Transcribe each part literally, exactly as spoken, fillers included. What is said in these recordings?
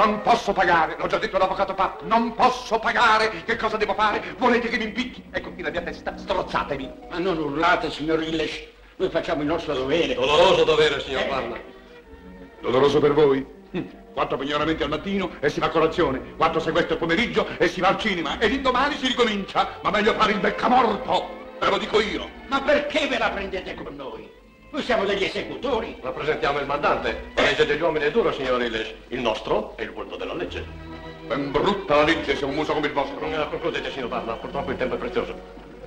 Non posso pagare, l'ho già detto all'avvocato Pat, non posso pagare. Che cosa devo fare? Volete che mi impicchi? Ecco qui la mia testa, strozzatemi. Ma non urlate, signor Illes. Noi facciamo il nostro dovere. Doloroso dovere, signor Parma. Doloroso per voi? Quattro pignoramenti al mattino e si fa colazione, quattro sequestri al pomeriggio e si va al cinema e l'indomani si ricomincia. Ma meglio fare il beccamorto, ve lo dico io. Ma perché ve la prendete con noi? Noi siamo degli esecutori. Rappresentiamo il mandante. La legge degli uomini è dura, signor Illes. Il nostro è il volto della legge. Ben brutta la legge se un muso come il vostro. Non concludete, signor Parma. Purtroppo il tempo è prezioso.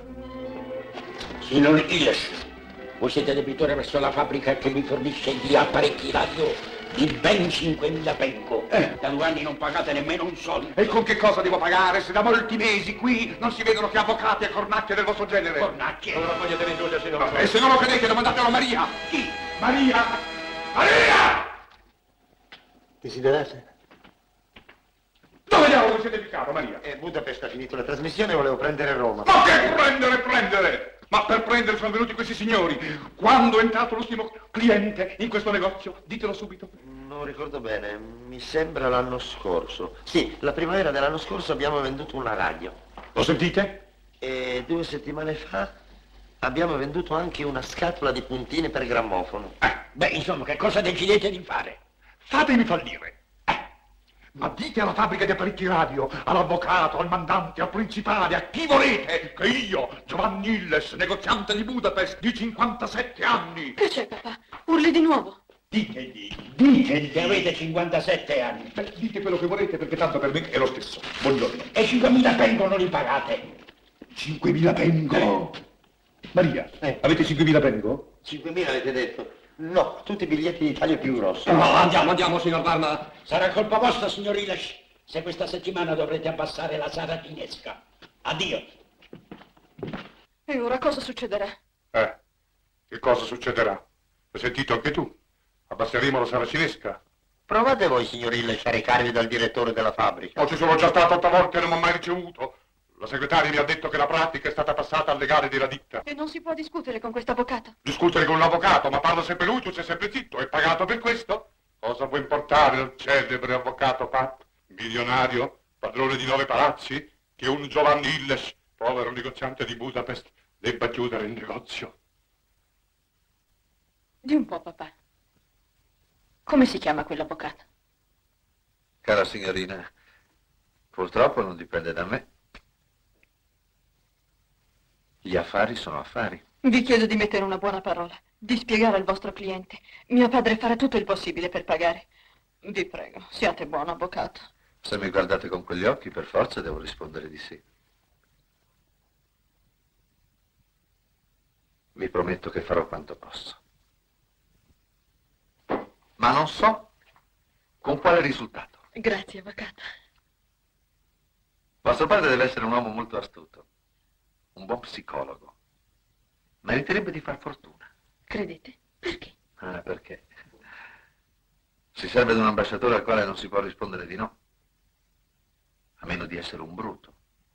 Signor Illes, voi siete debitore verso la fabbrica che mi fornisce gli apparecchi radio di ben cinquemila penco. Eh. Da due anni non pagate nemmeno un soldo. E con che cosa devo pagare se da molti mesi qui non si vedono che avvocati e cornacchie del vostro genere? Cornacchie? Non raccogliete l'indulto, signor Parma. E se non lo credete domandatelo a Maria. Chi? Maria! Maria! Desiderate? Dove diavolo siete piccato, Maria? Eh, Budapest ha finito la trasmissione e volevo prendere Roma. Ma che prendere, prendere? Ma per prendere sono venuti questi signori. Quando è entrato l'ultimo cliente in questo negozio? Ditelo subito. Non ricordo bene, mi sembra l'anno scorso. Sì, la primavera dell'anno scorso abbiamo venduto una radio. Lo sentite? E due settimane fa abbiamo venduto anche una scatola di puntine per grammofono. Eh, beh, insomma, che cosa decidete di fare? Fatemi fallire. Ma dite alla fabbrica di apparecchi radio, all'avvocato, al mandante, al principale, a chi volete, che io, Giovanni Illes, negoziante di Budapest, di cinquantasette anni. Che c'è, papà? Urli di nuovo. Ditegli, ditegli che avete cinquantasette anni. Beh, dite quello che volete, perché tanto per me è lo stesso. Buongiorno. E cinquemila penco non li pagate. cinquemila pengo? Maria, Eh. avete cinquemila pengo? cinquemila avete detto? No, tutti i biglietti d'Italia più grossi. No, andiamo, andiamo, signor Parma. Sarà colpa vostra, signor Illes, se questa settimana dovrete abbassare la saratinesca. Addio. E ora cosa succederà? Eh, che cosa succederà? Hai sentito anche tu? Abbasseremo la saracinesca. Provate voi, signor Illes, a recarvi dal direttore della fabbrica. Oh, ci sono già stato otto volte e non mi ho mai ricevuto. La segretaria mi ha detto che la pratica è stata passata al legale della ditta. E non si può discutere con questo avvocato. Discutere con l'avvocato, ma parla sempre lui, tu sei sempre zitto. È pagato per questo? Cosa può importare al celebre avvocato Pat, milionario, padrone di nove palazzi, che un Giovanni Illes, povero negoziante di Budapest, debba chiudere il negozio? Di un po', papà. Come si chiama quell'avvocato? Cara signorina, purtroppo non dipende da me. Gli affari sono affari. Vi chiedo di mettere una buona parola, di spiegare al vostro cliente. Mio padre farà tutto il possibile per pagare. Vi prego, siate buono, avvocato. Se mi guardate con quegli occhi, per forza devo rispondere di sì. Vi prometto che farò quanto posso. Ma non so con quale risultato. Grazie, avvocato. Vostro padre deve essere un uomo molto astuto, un buon psicologo. Meriterebbe di far fortuna. Credete? Perché? Ah, perché? Si serve di un ambasciatore al quale non si può rispondere di no, a meno di essere un bruto.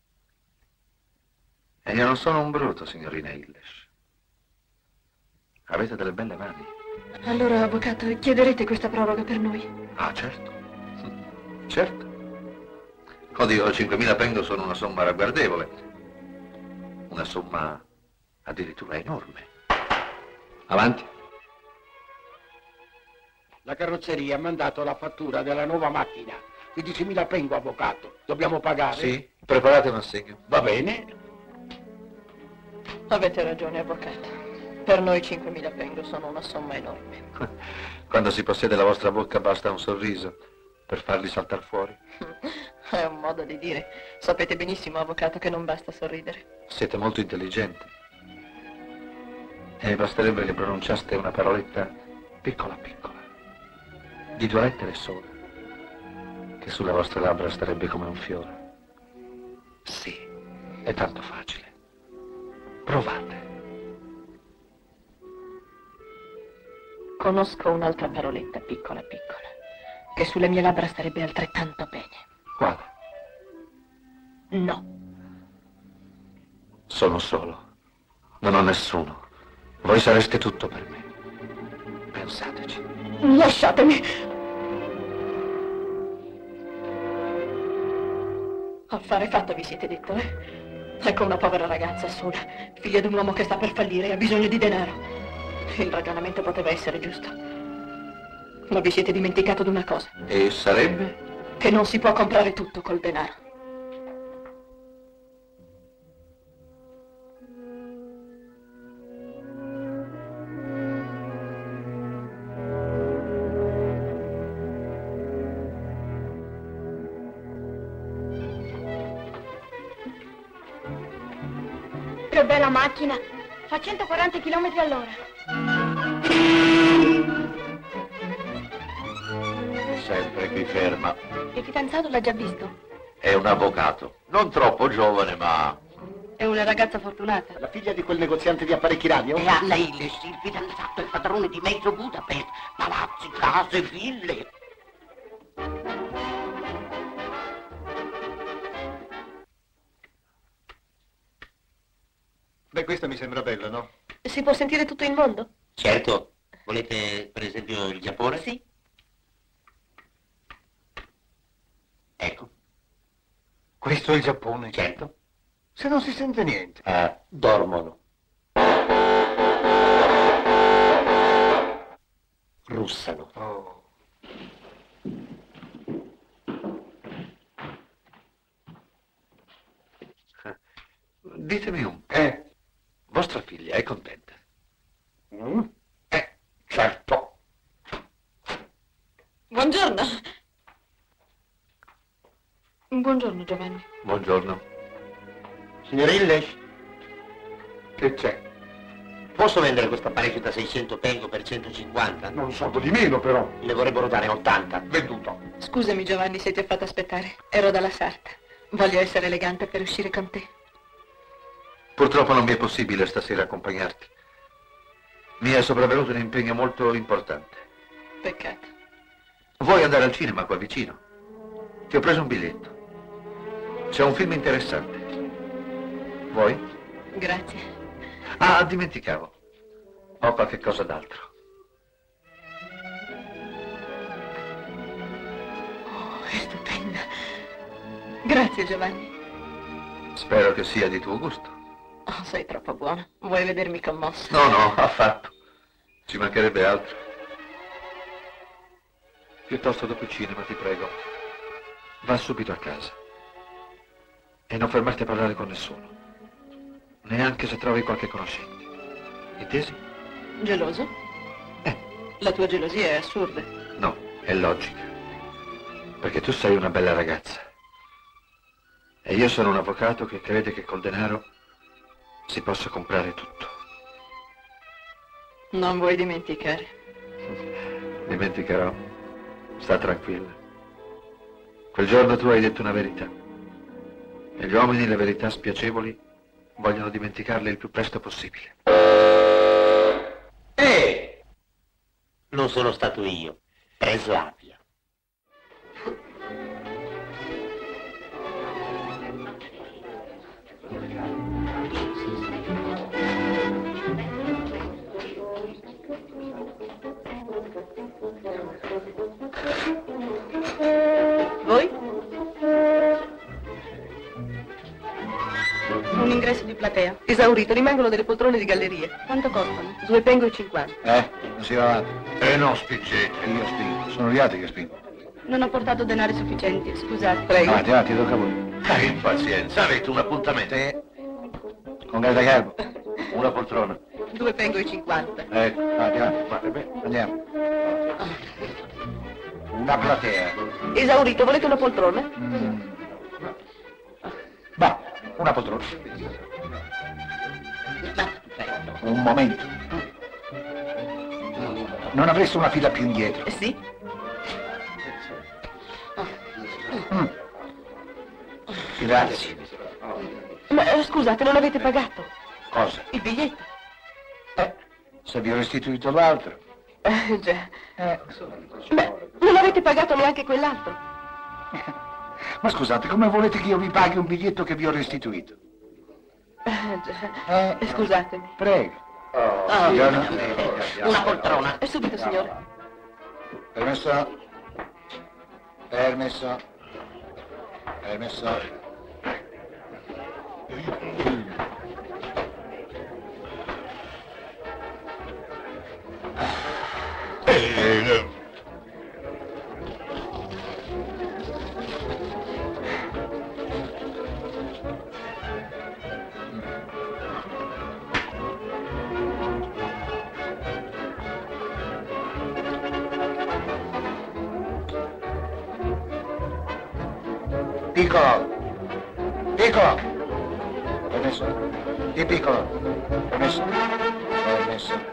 E io non sono un bruto, signorina Illes. Avete delle belle mani. Allora, avvocato, chiederete questa proroga per noi? Ah, certo. Certo. Oddio, cinquemila pengo sono una somma ragguardevole. Una somma addirittura enorme. Avanti. La carrozzeria ha mandato la fattura della nuova macchina. quindicimila pengo, avvocato. Dobbiamo pagare? Sì, preparate un assegno. Va bene. Avete ragione, avvocato. Per noi cinquemila pengo sono una somma enorme. Quando si possiede la vostra bocca basta un sorriso per farli saltar fuori. È un modo di dire. Sapete benissimo, avvocato, che non basta sorridere. Siete molto intelligenti. E basterebbe che pronunciaste una paroletta piccola piccola, di due lettere sole, che sulle vostre labbra starebbe come un fiore. Sì, è tanto facile. Provate. Conosco un'altra paroletta piccola piccola, che sulle mie labbra starebbe altrettanto bene. Quale? No. Sono solo. Non ho nessuno. Voi sareste tutto per me. Pensateci. Lasciatemi. Affare fatto vi siete detto, eh? Ecco una povera ragazza sola, figlia di un uomo che sta per fallire e ha bisogno di denaro. Il ragionamento poteva essere giusto. Ma vi siete dimenticato di una cosa. E sarebbe? Che non si può comprare tutto col denaro. Che bella macchina! Fa centoquaranta chilometri all'ora. Sempre qui ferma. Il fidanzato l'ha già visto. È un avvocato. Non troppo giovane, ma... È una ragazza fortunata. La figlia di quel negoziante di apparecchi radio? E a lei, il fidanzato, il padrone di mezzo Budapest. Palazzi, case, ville. Beh, questo mi sembra bello, no? Si può sentire tutto il mondo? Certo. Volete, per esempio, il Giappone? Sì. Ecco. Questo è il Giappone? Certo. Se non si sente niente. Eh, dormono. Russano. Oh. Ditemi un po'. Eh? Vostra figlia è contenta? Mm? Eh, certo. Buongiorno. Buongiorno, Giovanni. Buongiorno. Signor Illes, Che c'è? posso vendere questo apparecchio da seicento pengo per centocinquanta? Non soldo di meno, però. Le vorrebbero dare ottanta. Venduto. Scusami, Giovanni, se ti ho fatto aspettare. Ero dalla sarta. Voglio essere elegante per uscire con te. Purtroppo non mi è possibile stasera accompagnarti. Mi è sopravvenuto un impegno molto importante. Peccato. Vuoi andare al cinema qua vicino? Ti ho preso un biglietto. C'è un film interessante. Vuoi? Grazie. Ah, dimenticavo. Ho qualche cosa d'altro. Oh, è stupenda. Grazie, Giovanni. Spero che sia di tuo gusto. Oh, sei troppo buono. Vuoi vedermi commossa? No, no, affatto. Ci mancherebbe altro. Piuttosto dopo il cinema, ti prego. Va subito a casa. E non fermarti a parlare con nessuno. Neanche se trovi qualche conoscente. Intesi? Geloso? Eh. La tua gelosia è assurda. No, è logica. Perché tu sei una bella ragazza. E io sono un avvocato che crede che col denaro si possa comprare tutto. Non vuoi dimenticare. Dimenticherò. Sta tranquilla. Quel giorno tu hai detto una verità. E gli uomini le verità spiacevoli vogliono dimenticarle il più presto possibile. Eh! Non sono stato io. È Slavia. Voi? Un ingresso di platea. Esaurito, rimangono delle poltrone di galleria. Quanto costano? Due pengo e cinquanta. Eh? Non si va avanti. E non spingete. E io spingo. Sono gli altri che spingono. Non ho portato denari sufficienti, scusate. Prego. Avanti, avanti, tocca a voi. Hai impazienza, avete un appuntamento. Sì. Con Greta Garbo. Una poltrona. Due pengo e cinquanta. Ecco, avanti, avanti. Beh, andiamo. Una platea. Esaurito, volete una poltrona? Mm. Va, una poltrona. Un momento. Non avreste una fila più indietro? Eh, sì. Mm. Grazie. Ma eh, scusate, non avete pagato Cosa? il biglietto? Eh, se vi ho restituito l'altro. Eh, già. Eh. Ma non avete pagato neanche quell'altro? Ma scusate, come volete che io vi paghi un biglietto che vi ho restituito? Eh, già. Eh. Scusatemi. Prego. Ah, Buongiorno. Una poltrona. E subito, signore. Permesso. Permesso. Permesso. Eh, Piccolo! Piccolo! Permesso? Di piccolo! Permesso? Permesso.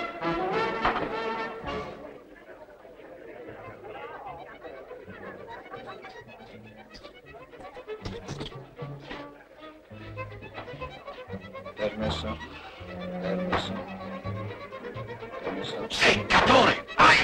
Permesso? Permesso? Permesso? Seccatore! Vai!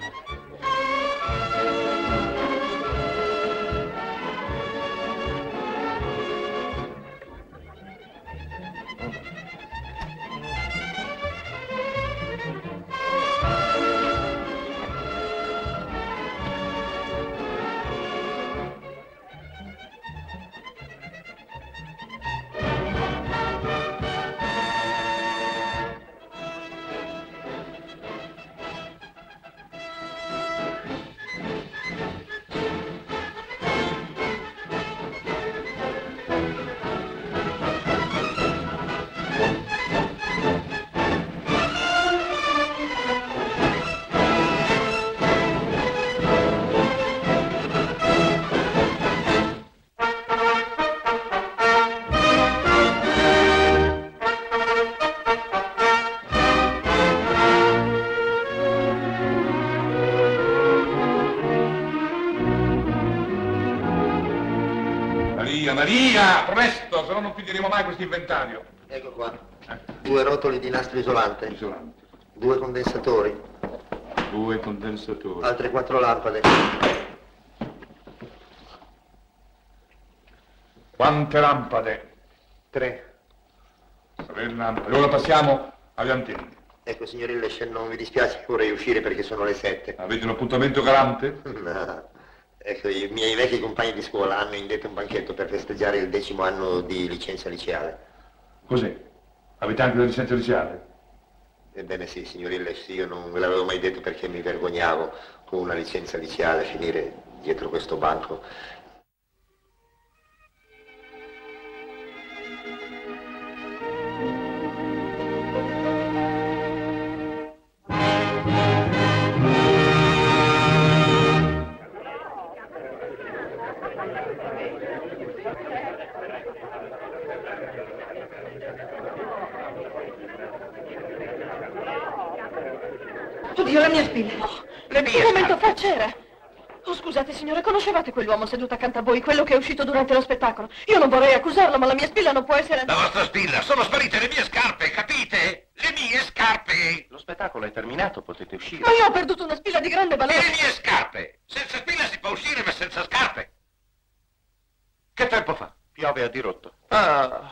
Maria, presto, se no non finiremo mai questo inventario. Ecco qua. Due rotoli di nastro isolante. Isolante. Due condensatori. Due condensatori. Altre quattro lampade. Quante lampade? Tre. Tre lampade. Ora passiamo alle antenne. Ecco, signor Illes, non mi dispiace, vorrei uscire perché sono le sette. Avete un appuntamento galante? No. Ecco, i miei vecchi compagni di scuola hanno indetto un banchetto per festeggiare il decimo anno di licenza liceale. Cos'è? Avete anche la licenza liceale? Ebbene sì, signor Illes, io non ve l'avevo mai detto perché mi vergognavo con una licenza liceale finire dietro questo banco. Oddio, la mia spilla. Oh, le mie Un momento scarpe. fa c'era. Oh, scusate, signore, conoscevate quell'uomo seduto accanto a voi, quello che è uscito durante lo spettacolo? Io non vorrei accusarlo, ma la mia spilla non può essere... La vostra spilla, sono sparite le mie scarpe, capite? Le mie scarpe! Lo spettacolo è terminato, potete uscire. Ma io ho perduto una spilla di grande E valore. le mie scarpe! Senza spilla si può uscire, ma senza scarpe. Che tempo fa? Piove a dirotto. Ah...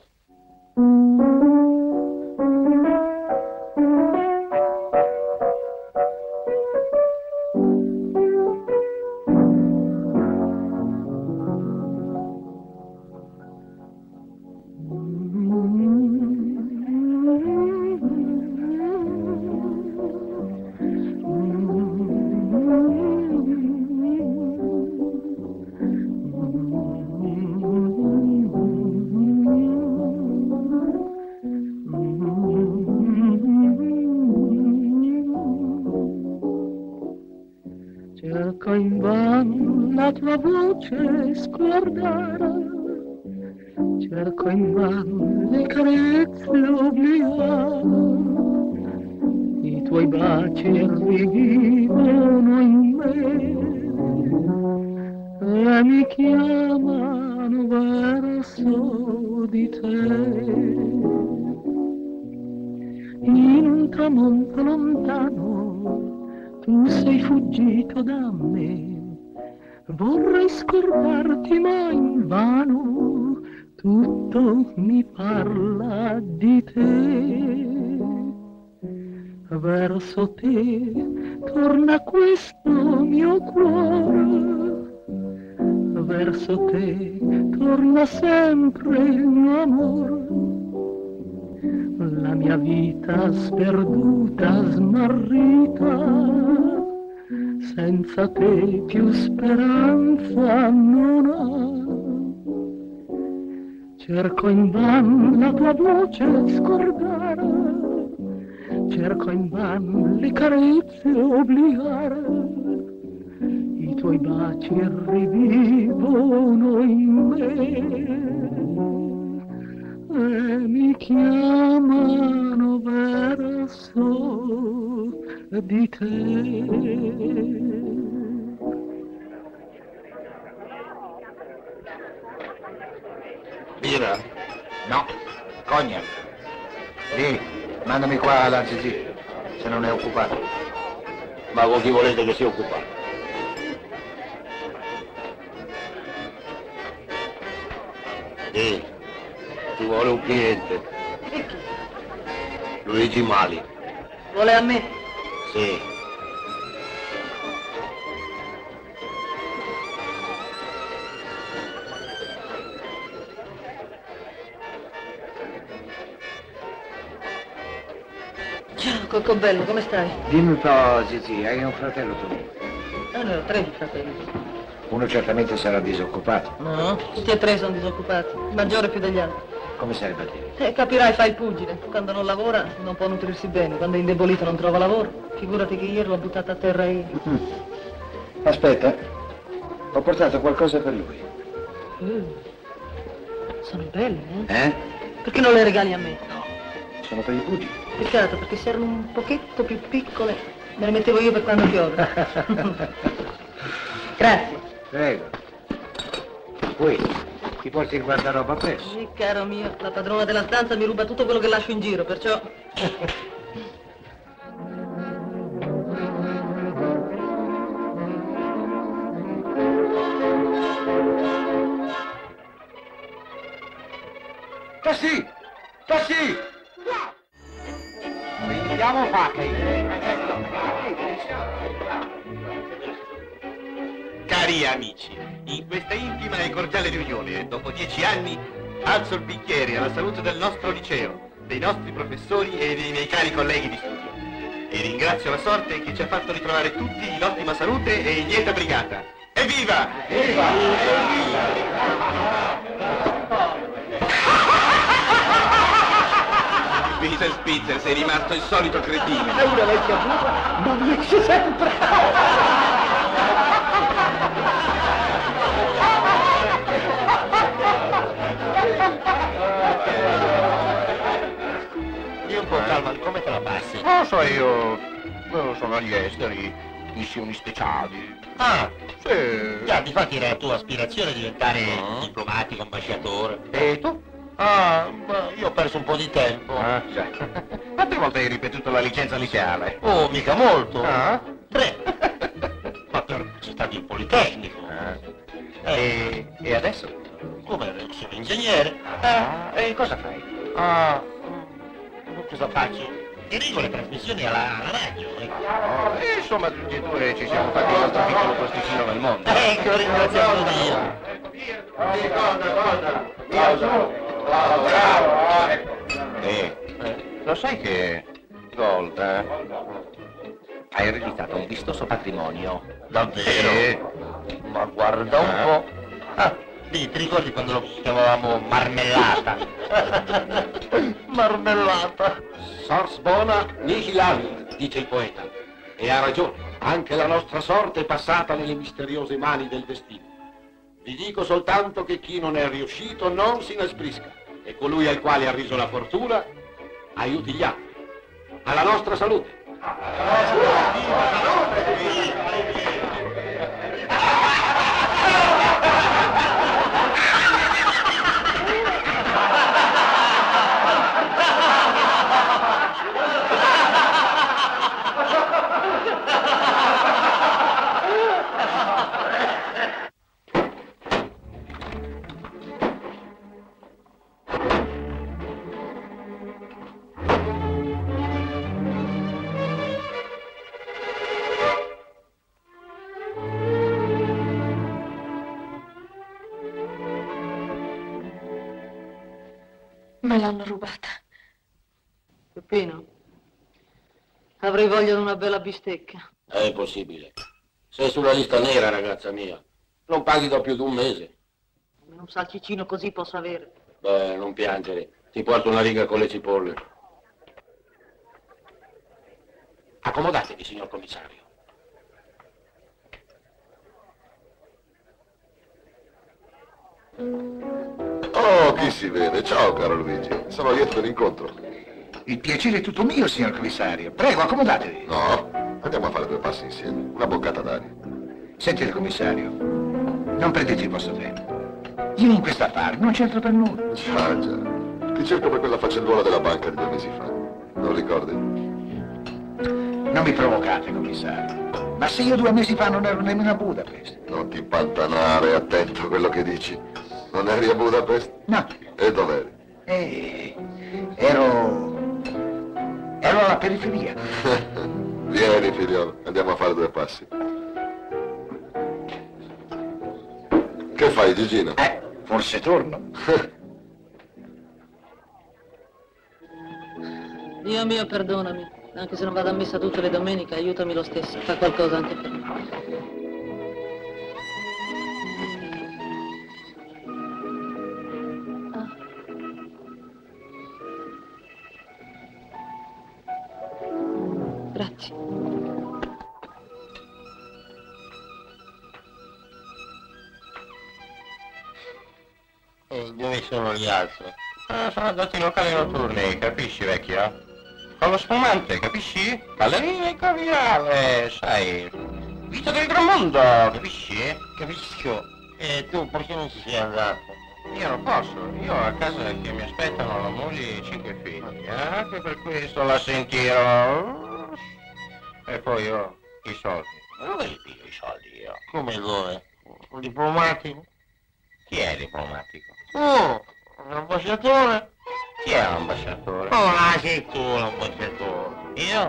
Cerco invano la tua voce scordare, cerco invano le carezze obbligate, i tuoi baci arrivano in me e mi chiamano verso di te. In un tramonto lontano tu sei fuggito da me, vorrei scordarti ma invano, tutto mi parla di te. Verso te torna questo mio cuore, verso te torna sempre il mio amor. La mia vita sperduta, smarrita, senza te più speranza non ha. Cerco invan la tua voce scordare, cerco invan le carezze obbligare, i tuoi baci rivivono in me e mi chiamano verso di te. Birra? No, cognac. Lì, mandami qua la Gigi, se non è occupato. Ma con chi volete che sia occupato? Sì, ci vuole un cliente. E chi? Luigi Mali. Vuole a me? Sì. Ciao, Coccobello, come stai? Dimmi un po', Gigi, hai un fratello tu? Ah, ne ho tre di fratelli. Uno certamente sarà disoccupato. No, tutti e tre sono disoccupati, il maggiore più degli altri. Come sarebbe a dire? E capirai, fa il pugile. Quando non lavora non può nutrirsi bene, quando è indebolito non trova lavoro. Figurati che ieri l'ho buttata a terra io. Mm. Aspetta, ho portato qualcosa per lui. Uh, sono belle, eh? Eh? Perché non le regali a me? No, sono per i pugili. Peccato, perché se erano un pochetto più piccole me le mettevo io per quando piove. Grazie. Prego. Qui, ti porti il guardaroba presso. Sì, caro mio, la padrona della stanza mi ruba tutto quello che lascio in giro, perciò... Tassi! Tassi! Vediamo Facchi. Cari amici, in questa intima e cordiale riunione, dopo dieci anni, alzo il bicchiere alla salute del nostro liceo, dei nostri professori e dei miei cari colleghi di studio. E ringrazio la sorte che ci ha fatto ritrovare tutti in ottima salute e in lieta brigata. Evviva! Evviva! Peter Spitzer, sei rimasto il solito cretino. È una vecchia buca, ma mi esce sempre! Dio un po' calma, come te la passi? Non so io, sono agli esteri, missioni speciali. Ah, Sì. già, difatti era la tua aspirazione diventare diplomatico, ambasciatore. E tu? Ah, ma io ho perso un po' di tempo. Ah, già. Quante volte hai ripetuto la licenza liceale? Oh, mica molto. Ah? Tre. Ma per città di Politecnico. Ah. Eh, E, e adesso? come? Sono ingegnere. Ah, e cosa fai? Ah, cosa faccio? Dirigo le trasmissioni alla, alla radio. Oh, e insomma, tutti e due ci siamo fatti il nostro piccolo posticino nel mondo. Ecco, ringraziamo Dio. Cosa, cosa? Cosa? Bravo, bravo! Eh, eh, lo sai che Gold eh, ha ereditato un vistoso patrimonio? Davvero? Sì. Ma guarda un Ah. po'. Ah, lì, ti ricordi quando lo chiamavamo marmellata? Marmellata. Sors bona nihil aviat, dice il poeta. E ha ragione, anche la nostra sorte è passata nelle misteriose mani del destino. Vi dico soltanto che chi non è riuscito non si inasprisca, e colui al quale ha riso la fortuna aiuti gli altri. Alla nostra salute! Me l'hanno rubata. Peppino, avrei voglia di una bella bistecca. È possibile. Sei sulla lista nera, ragazza mia. Non paghi da più di un mese. Almeno un salsicino così posso avere. Beh, non piangere. Ti porto una riga con le cipolle. Accomodatevi, signor commissario. Oh, chi si vede? Ciao, caro Luigi. Sono lieto dell'incontro. Il piacere è tutto mio, signor commissario. Prego, accomodatevi. No, andiamo a fare due passi insieme. Una boccata d'aria. Sentite, commissario, non prendete il vostro tempo. Io in questo affare non c'entro per nulla. Ah, già. Ti cerco per quella faccenduola della banca di due mesi fa. Non ricordi? Non mi provocate, commissario. Ma se io due mesi fa non ero nemmeno a Budapest. Non ti impantanare, attento a quello che dici. Non eri a Budapest? No. E dov'eri? Eh, ero... ero alla periferia. Vieni, figliolo, andiamo a fare due passi. Che fai, Gigino? Eh, forse torno. Dio mio, perdonami. Anche se non vado a messa tutte le domeniche, aiutami lo stesso. Fa qualcosa anche per me. Grazie. E dove sono gli altri? Ah, sono andati in locali notturni, capisci, vecchio? Con lo spumante, capisci? Ballerina e caviale, sai? Vita del gran mondo, capisci? Capisco. E tu perché non ci sei andato? Io non posso, io ho a casa che mi aspettano la moglie e cinque figli, eh? Anche per questo la sentirò. E poi io i soldi. Ma dove li piglio i soldi io? Come dove? Un diplomatico? Chi è il diplomatico? Oh, un ambasciatore? Chi è l'ambasciatore? Oh, là sei tu l'ambasciatore. Io?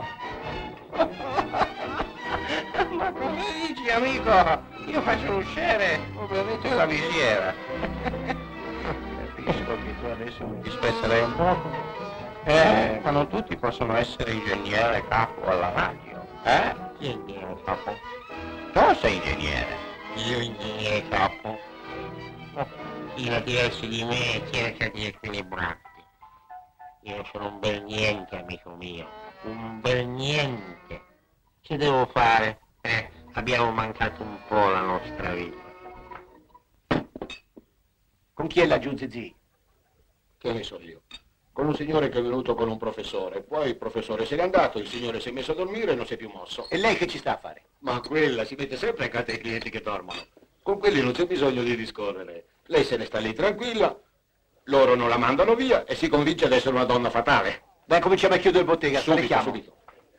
Ma come dici, amico? Io faccio l'usciere, ovviamente la visiera. Capisco che tu adesso mi dispezzerai un poco. Eh, ma non tutti possono essere ingegnere capo alla radio. Eh? Chi è ingegnere capo? Tu sei ingegnere. Io ingegnere capo. Chi la diversi di me cerca di equilibrarti. Io sono un bel niente, amico mio. Un bel niente. Che devo fare? Eh, abbiamo mancato un po' la nostra vita. Con chi è laggiù Zizì? Che ne so io? Con un signore che è venuto con un professore. Poi il professore se n'è andato, il signore si è messo a dormire e non si è più mosso. E lei che ci sta a fare? Ma quella si mette sempre accanto ai clienti che dormono. Con quelli non c'è bisogno di discorrere. Lei se ne sta lì tranquilla, loro non la mandano via e si convince ad essere una donna fatale. Dai, cominciamo a chiudere bottega, subito, subito.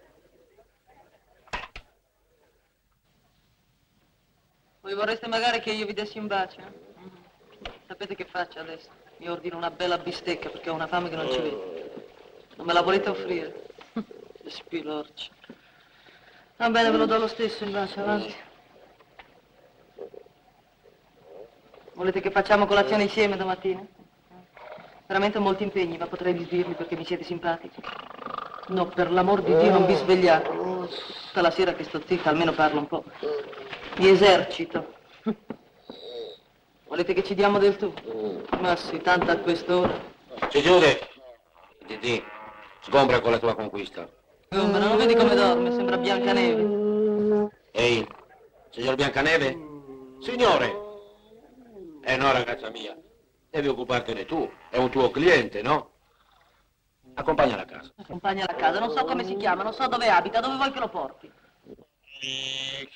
Voi vorreste magari che io vi dessi un bacio? Mm. Sapete che faccio adesso? Mi ordino una bella bistecca perché ho una fame che non ci vedo. Non me la volete offrire? Spilorci. Va bene, ve lo do lo stesso il bacio, avanti. Volete che facciamo colazione insieme domattina? Veramente ho molti impegni, ma potrei disdirli perché mi siete simpatici. No, per l'amor di Dio non vi svegliate. Tutta la sera che sto zitta, almeno parlo un po'. Mi esercito. Volete che ci diamo del tu? Ma sì, tanto a quest'ora. Signore, Didi, sgombra con la tua conquista. Sgombra, non vedi come dorme? Sembra Biancaneve. Ehi, signor Biancaneve? Signore! Eh no, ragazza mia, devi occupartene tu, è un tuo cliente, no? Accompagnala a casa. Accompagnala a casa, non so come si chiama, non so dove abita, dove vuoi che lo porti? Mi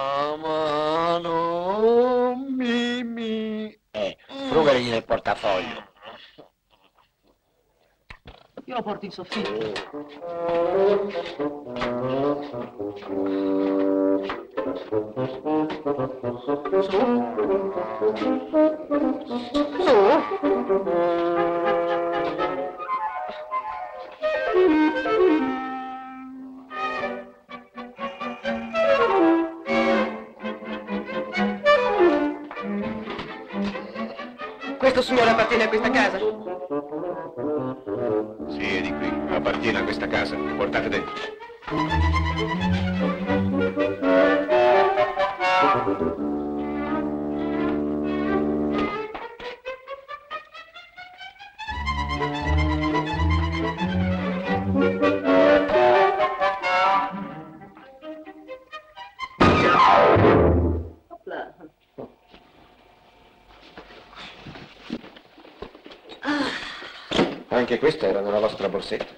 chiamano Mimì. Eh, frugagli nel portafoglio. Io lo porto in soffitto. Questo signore appartiene a questa casa? appartiene a questa casa. Portate dentro. Anche questa era nella vostra borsetta.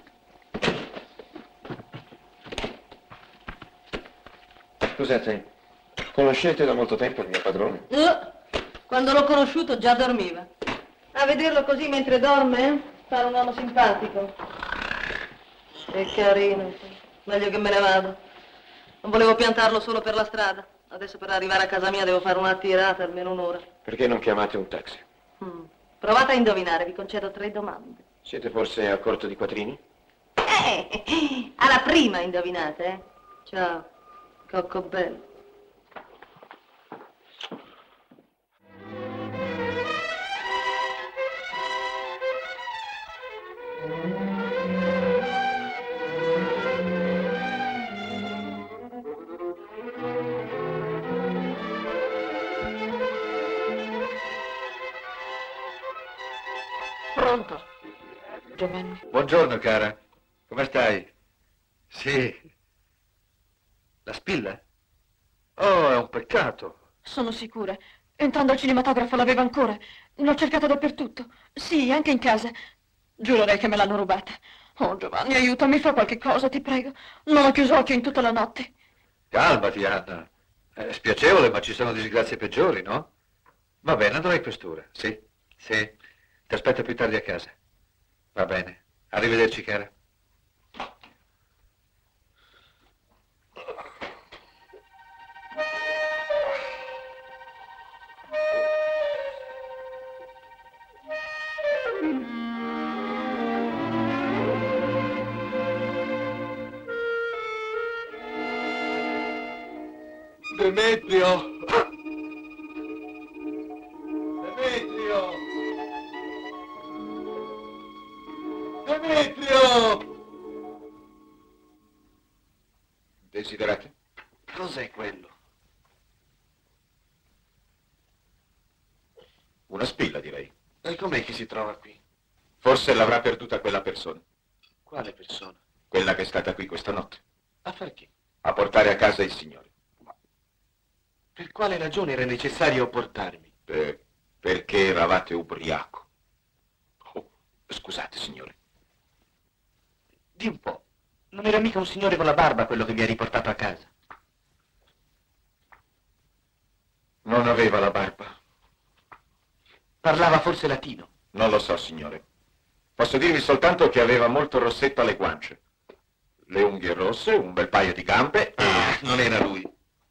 Scusate, conoscete da molto tempo il mio padrone? Uh, quando l'ho conosciuto già dormiva. A vederlo così mentre dorme, pare un uomo simpatico. Che carino. Meglio che me ne vado. Non volevo piantarlo solo per la strada. Adesso per arrivare a casa mia devo fare una tirata, almeno un'ora. Perché non chiamate un taxi? Mm. Provate a indovinare, vi concedo tre domande. Siete forse a corto di quattrini? Eh, alla prima indovinate, eh? Ciao, cocco bello. Pronto? Giovanni. Buongiorno, cara. Come stai? Sì. La spilla? Oh, è un peccato. Sono sicura. Entrando al cinematografo l'aveva ancora. L'ho cercata dappertutto. Sì, anche in casa. Giurerei che me l'hanno rubata. Oh, Giovanni, aiutami, fa qualche cosa, ti prego. Non ho chiuso occhio in tutta la notte. Calmati, Anna. È spiacevole, ma ci sono disgrazie peggiori, no? Va bene, andrai in questura. Sì, sì. Ti aspetto più tardi a casa. Va bene. Arrivederci, cara. Demetrio! Demetrio! Demetrio! Desiderate? Cos'è quello? Una spilla, direi. E com'è che si trova qui? Forse l'avrà perduta quella persona. Quale persona? Quella che è stata qui questa notte. A far che? A portare a casa il signore. Per quale ragione era necessario portarmi? Per, perché eravate ubriaco. Oh, scusate, signore. Di un po'. Non era mica un signore con la barba quello che mi ha riportato a casa. Non aveva la barba. Parlava forse latino? Non lo so, signore. Posso dirvi soltanto che aveva molto rossetto alle guance. Le unghie rosse, un bel paio di gambe. Ah, non era lui.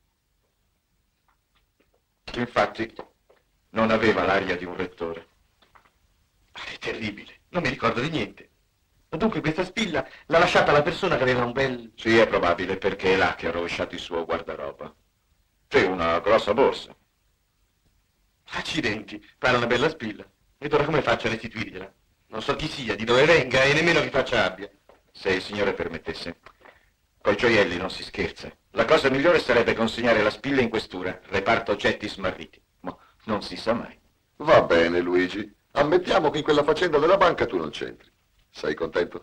Infatti, non aveva l'aria di un rettore. È terribile, non mi ricordo di niente. Ma dunque questa spilla l'ha lasciata la persona che aveva un bel... Sì, è probabile, perché è là che ha rovesciato il suo guardaroba. C'è una grossa borsa. Accidenti, pare una bella spilla. Ed ora come faccio a restituirgliela? Non so chi sia, di dove venga e nemmeno che faccia abbia. Se il signore permettesse. Coi gioielli non si scherza. La cosa migliore sarebbe consegnare la spilla in questura, reparto oggetti smarriti. Ma non si sa mai. Va bene, Luigi. Ammettiamo che in quella faccenda della banca tu non c'entri. Sei contento?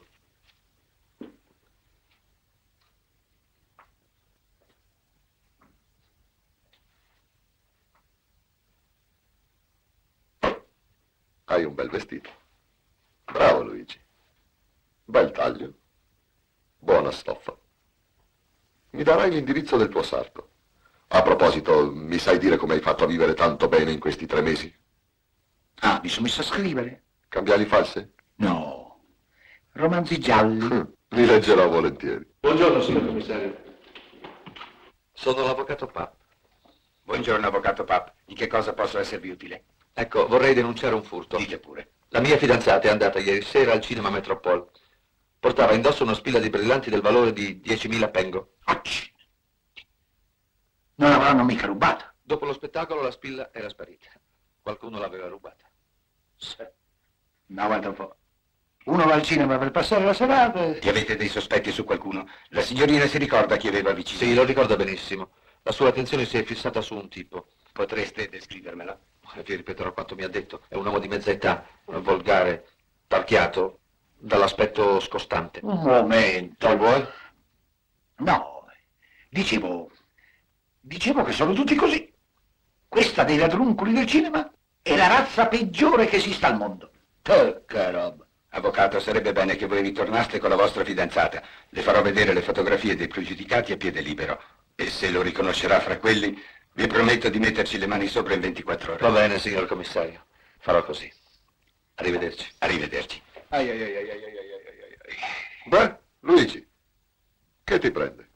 Hai un bel vestito. Bravo, Luigi. Bel taglio. Buona stoffa. Mi darai l'indirizzo del tuo sarto. A proposito, mi sai dire come hai fatto a vivere tanto bene in questi tre mesi? Ah, mi sono messo a scrivere. Cambiali false? No. Romanzi gialli. Li leggerò volentieri. Buongiorno, signor commissario. Sono l'avvocato Papp. Buongiorno, avvocato Papp. In che cosa posso esservi utile? Ecco, vorrei denunciare un furto. Dica pure. La mia fidanzata è andata ieri sera al cinema Metropole. Portava indosso una spilla di brillanti del valore di diecimila pengo. Accidenti. Non l'avranno mica rubata. Dopo lo spettacolo la spilla era sparita. Qualcuno l'aveva rubata. Sì. Ma guarda un po'. Uno va al cinema per passare la serata. Ti avete dei sospetti su qualcuno? La signorina si ricorda chi aveva vicino? Sì, lo ricordo benissimo. La sua attenzione si è fissata su un tipo. Potreste descrivermela? Vi ripeterò quanto mi ha detto. È un uomo di mezza età, volgare, tarchiato, dall'aspetto scostante. Un momento. Che vuoi? No, dicevo, dicevo che sono tutti così. Questa dei ladruncoli del cinema è la razza peggiore che esista al mondo. Che roba. Avvocato, sarebbe bene che voi ritornaste con la vostra fidanzata. Le farò vedere le fotografie dei pregiudicati a piede libero. E se lo riconoscerà fra quelli, vi prometto di metterci le mani sopra in ventiquattro ore. Va bene, signor commissario. Farò così. Arrivederci. Arrivederci. Ai, ai, ai, ai, ai, ai, ai, ai. Beh, Luigi, che ti prende?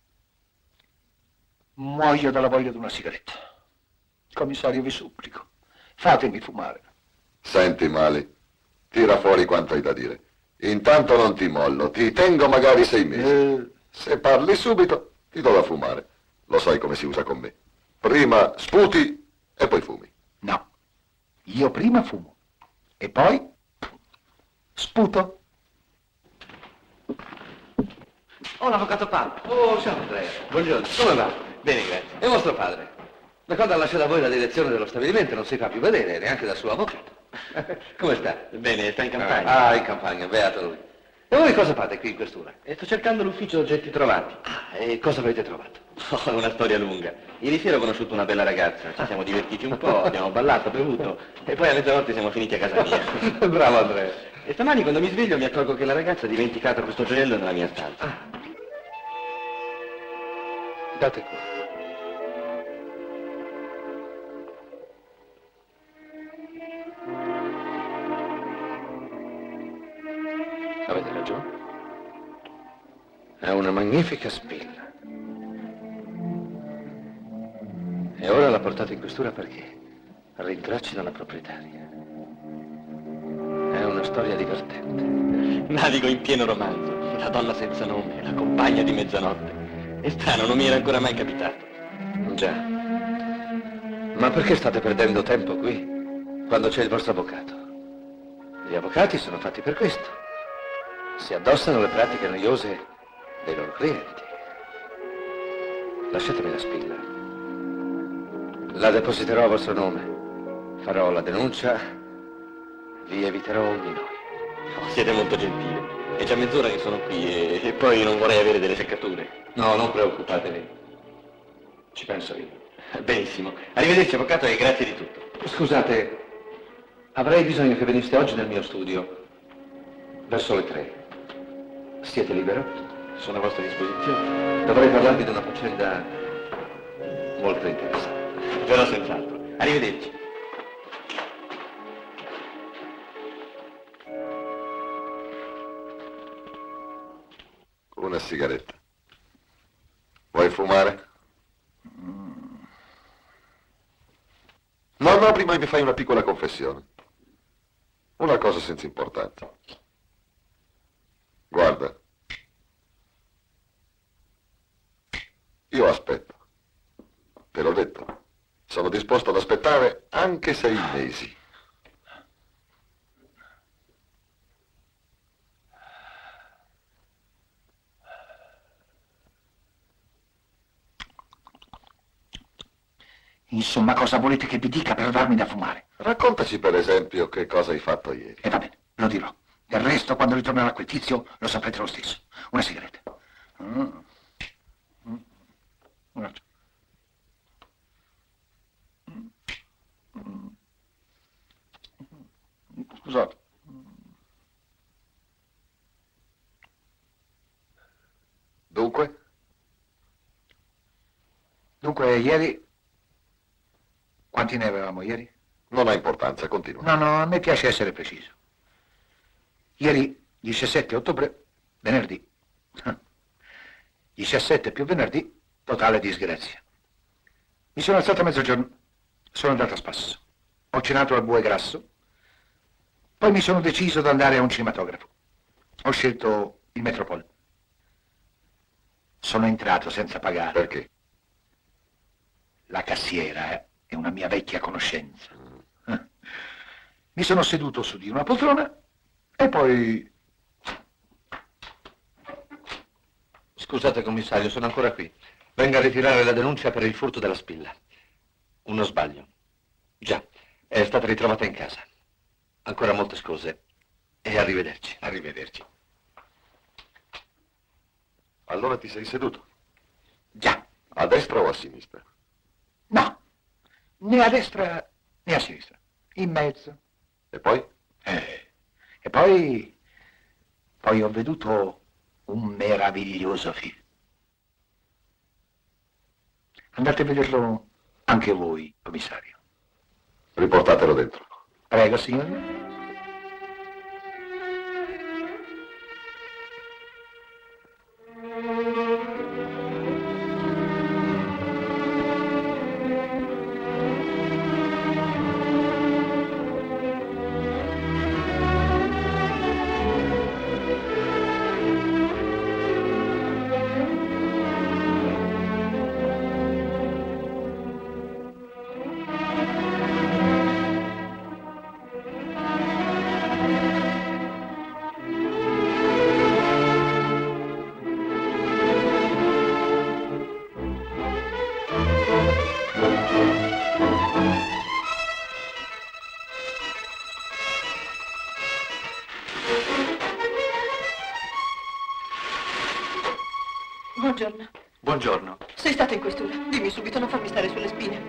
Muoio dalla voglia di una sigaretta. Commissario, vi supplico, fatemi fumare. Senti, Mali, tira fuori quanto hai da dire. Intanto non ti mollo, ti tengo magari sei mesi. Eh. Se parli subito, ti do da fumare. Lo sai come si usa con me. Prima sputi e poi fumi. No, io prima fumo e poi sputo. Oh, l'avvocato Pampa. Oh, ciao Andrea. Buongiorno. Come va? Bene, grazie. E vostro padre? Da quando ha lasciato a voi la direzione dello stabilimento non si fa più vedere, neanche dal suo avvocato. Come sta? Bene, sta in campagna. Ah, in campagna, beato lui. E voi cosa fate qui in questura? E sto cercando l'ufficio oggetti trovati. Ah, e cosa avete trovato? Oh, è una storia lunga. Ieri sera ho conosciuto una bella ragazza, ci siamo divertiti un po', abbiamo ballato, bevuto, e poi a mezzanotte siamo finiti a casa mia. Bravo Andrea. E stamani quando mi sveglio mi accorgo che la ragazza ha dimenticato questo gioiello nella mia stanza. Ah. Date qua. Avete ragione. È una magnifica spilla. E ora la portate in questura perché rintracciano la proprietaria. È una storia divertente. Navigo in pieno romanzo. La donna senza nome, la compagna di mezzanotte. È strano, non mi era ancora mai capitato. Già. Ma perché state perdendo tempo qui, quando c'è il vostro avvocato? Gli avvocati sono fatti per questo. Si addossano le pratiche noiose dei loro clienti. Lasciatemi la spilla. La depositerò a vostro nome. Farò la denuncia. Vi eviterò ogni noia. Oh, siete molto gentili. È già mezz'ora che sono qui e, e poi non vorrei avere delle seccature. No, non preoccupatevi. Ci penso io. Benissimo. Arrivederci, avvocato, e grazie di tutto. Scusate, avrei bisogno che veniste oggi nel mio studio, verso le tre. Siete libero? Sono a vostra disposizione. Dovrei parlarvi di una faccenda molto interessante. Verrò senz'altro. Arrivederci. Una sigaretta. Vuoi fumare? No, no, prima mi fai una piccola confessione. Una cosa senza importanza. Guarda. Io aspetto. Te l'ho detto. Sono disposto ad aspettare anche sei mesi. Insomma, cosa volete che vi dica per darmi da fumare? Raccontaci per esempio che cosa hai fatto ieri. E va bene, lo dirò. Del resto, quando ritornerà quel tizio, lo saprete lo stesso. Una sigaretta. Mm. Mm. Un'altra. Mm. Scusate. Dunque? Dunque, ieri... Quanti ne avevamo ieri? Non ha importanza, continua. No, no, a me piace essere preciso. Ieri, diciassette ottobre, venerdì. diciassette più venerdì, totale disgrazia. Mi sono alzato a mezzogiorno, sono andato a spasso. Ho cenato al Bue Grasso, poi mi sono deciso ad andare a un cinematografo. Ho scelto il Metropol. Sono entrato senza pagare. Perché? La cassiera, eh? È una mia vecchia conoscenza. Mi sono seduto su di una poltrona E poi... Scusate, commissario, sono ancora qui. Venga a ritirare la denuncia per il furto della spilla. Uno sbaglio. Già, è stata ritrovata in casa. Ancora molte scuse. E arrivederci. Arrivederci. Allora ti sei seduto? Già. A destra o a sinistra? No, né a destra né a sinistra. In mezzo. E poi? Eh, e poi... Poi ho veduto un meraviglioso film. Andate a vederlo anche voi, commissario. Riportatelo dentro. Prego, signore. Buongiorno. Buongiorno. Sei stato in questura? Dimmi subito, non farmi stare sulle spine.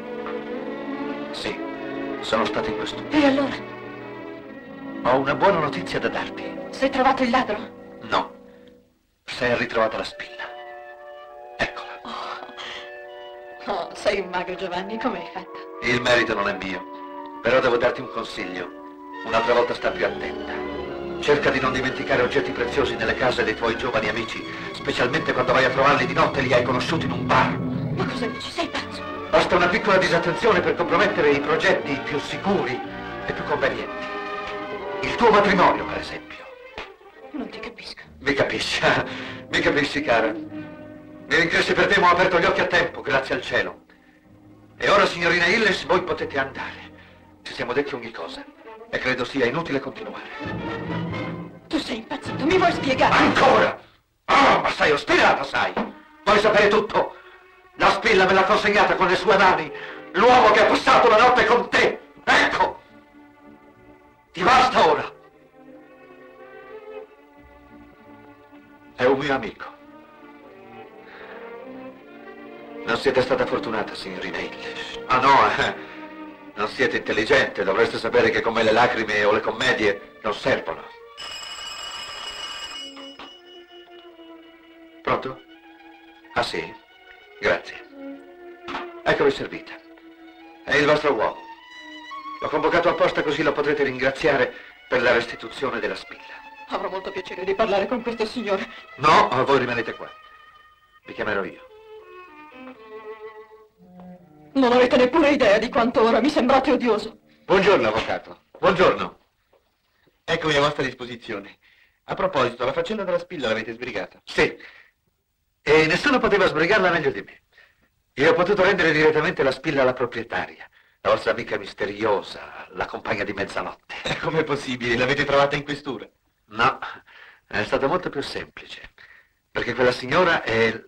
Sì, sono stato in questura. E allora? Ho una buona notizia da darti. Sei trovato il ladro? No, si è ritrovata la spilla. Eccola. Oh, oh sei un mago, Giovanni. Come hai fatto? Il merito non è mio, però devo darti un consiglio. Un'altra volta sta più attenta. Cerca di non dimenticare oggetti preziosi nelle case dei tuoi giovani amici, specialmente quando vai a trovarli di notte e li hai conosciuti in un bar. Ma cosa dici? Sei pazzo? Basta una piccola disattenzione per compromettere i progetti più sicuri e più convenienti. Il tuo matrimonio, per esempio. Non ti capisco. Mi capisci, mi capisci, cara. Mi rincresce per te, ma ho aperto gli occhi a tempo, grazie al cielo. E ora, signorina Hilles, voi potete andare. Ci siamo detti ogni cosa e credo sia inutile continuare. Tu sei impazzito, mi vuoi spiegare? Ancora? Oh, ma sei ostinata, sai? Vuoi sapere tutto? La spilla me l'ha consegnata con le sue mani l'uomo che ha passato la notte con te. Ecco! Ti basta ora? È un mio amico. Non siete stata fortunata, signorina Hilles. Ah no, eh? Non siete intelligente, dovreste sapere che con me le lacrime o le commedie non servono. Pronto? Ah sì? Grazie. Eccovi servita. È il vostro uomo. L'ho convocato apposta così lo potrete ringraziare per la restituzione della spilla. Avrò molto piacere di parlare con questo signore. No, voi rimanete qua. Vi chiamerò io. Non avete neppure idea di quanto ora mi sembrate odioso. Buongiorno, avvocato. Buongiorno. Eccomi a vostra disposizione. A proposito, la faccenda della spilla l'avete sbrigata? Sì. E nessuno poteva sbrigarla meglio di me. Io ho potuto rendere direttamente la spilla alla proprietaria, la vostra amica misteriosa, la compagna di mezzanotte. Com'è possibile? L'avete trovata in questura? No, è stato molto più semplice, perché quella signora è...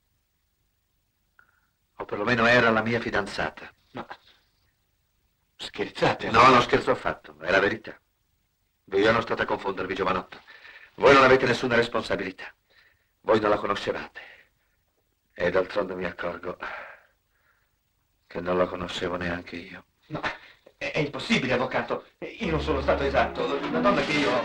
o perlomeno era la mia fidanzata. Ma... scherzate? No, non scherzo affatto, è la verità. Io non state a confondervi, giovanotto. Voi non avete nessuna responsabilità. Voi non la conoscevate. E d'altronde mi accorgo che non la conoscevo neanche io. No, è, è impossibile, avvocato. Io non sono stato esatto. La donna che io ho...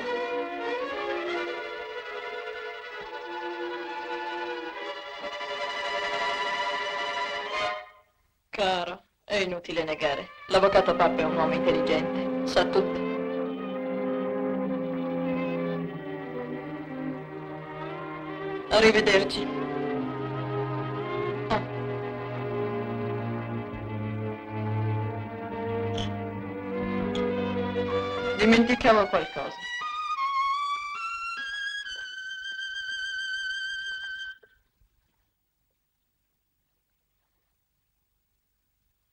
Caro, è inutile negare. L'avvocato Pappa è un uomo intelligente, sa tutto. Arrivederci. Ah. Dimenticavo qualcosa.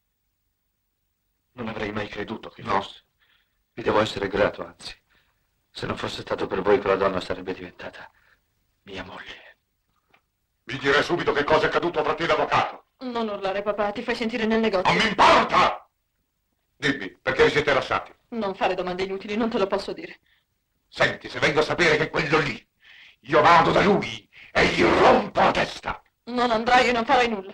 Non avrei mai creduto che fosse. Vi devo essere grato, anzi. Se non fosse stato per voi, quella donna sarebbe diventata mia moglie. Mi direi subito che cosa è accaduto fra te e l'avvocato. Non urlare, papà, ti fai sentire nel negozio. Non mi importa! Dimmi, perché vi siete lasciati? Non fare domande inutili, non te lo posso dire. Senti, se vengo a sapere che quello lì, io vado da lui e gli rompo la testa. Non andrai e non farai nulla.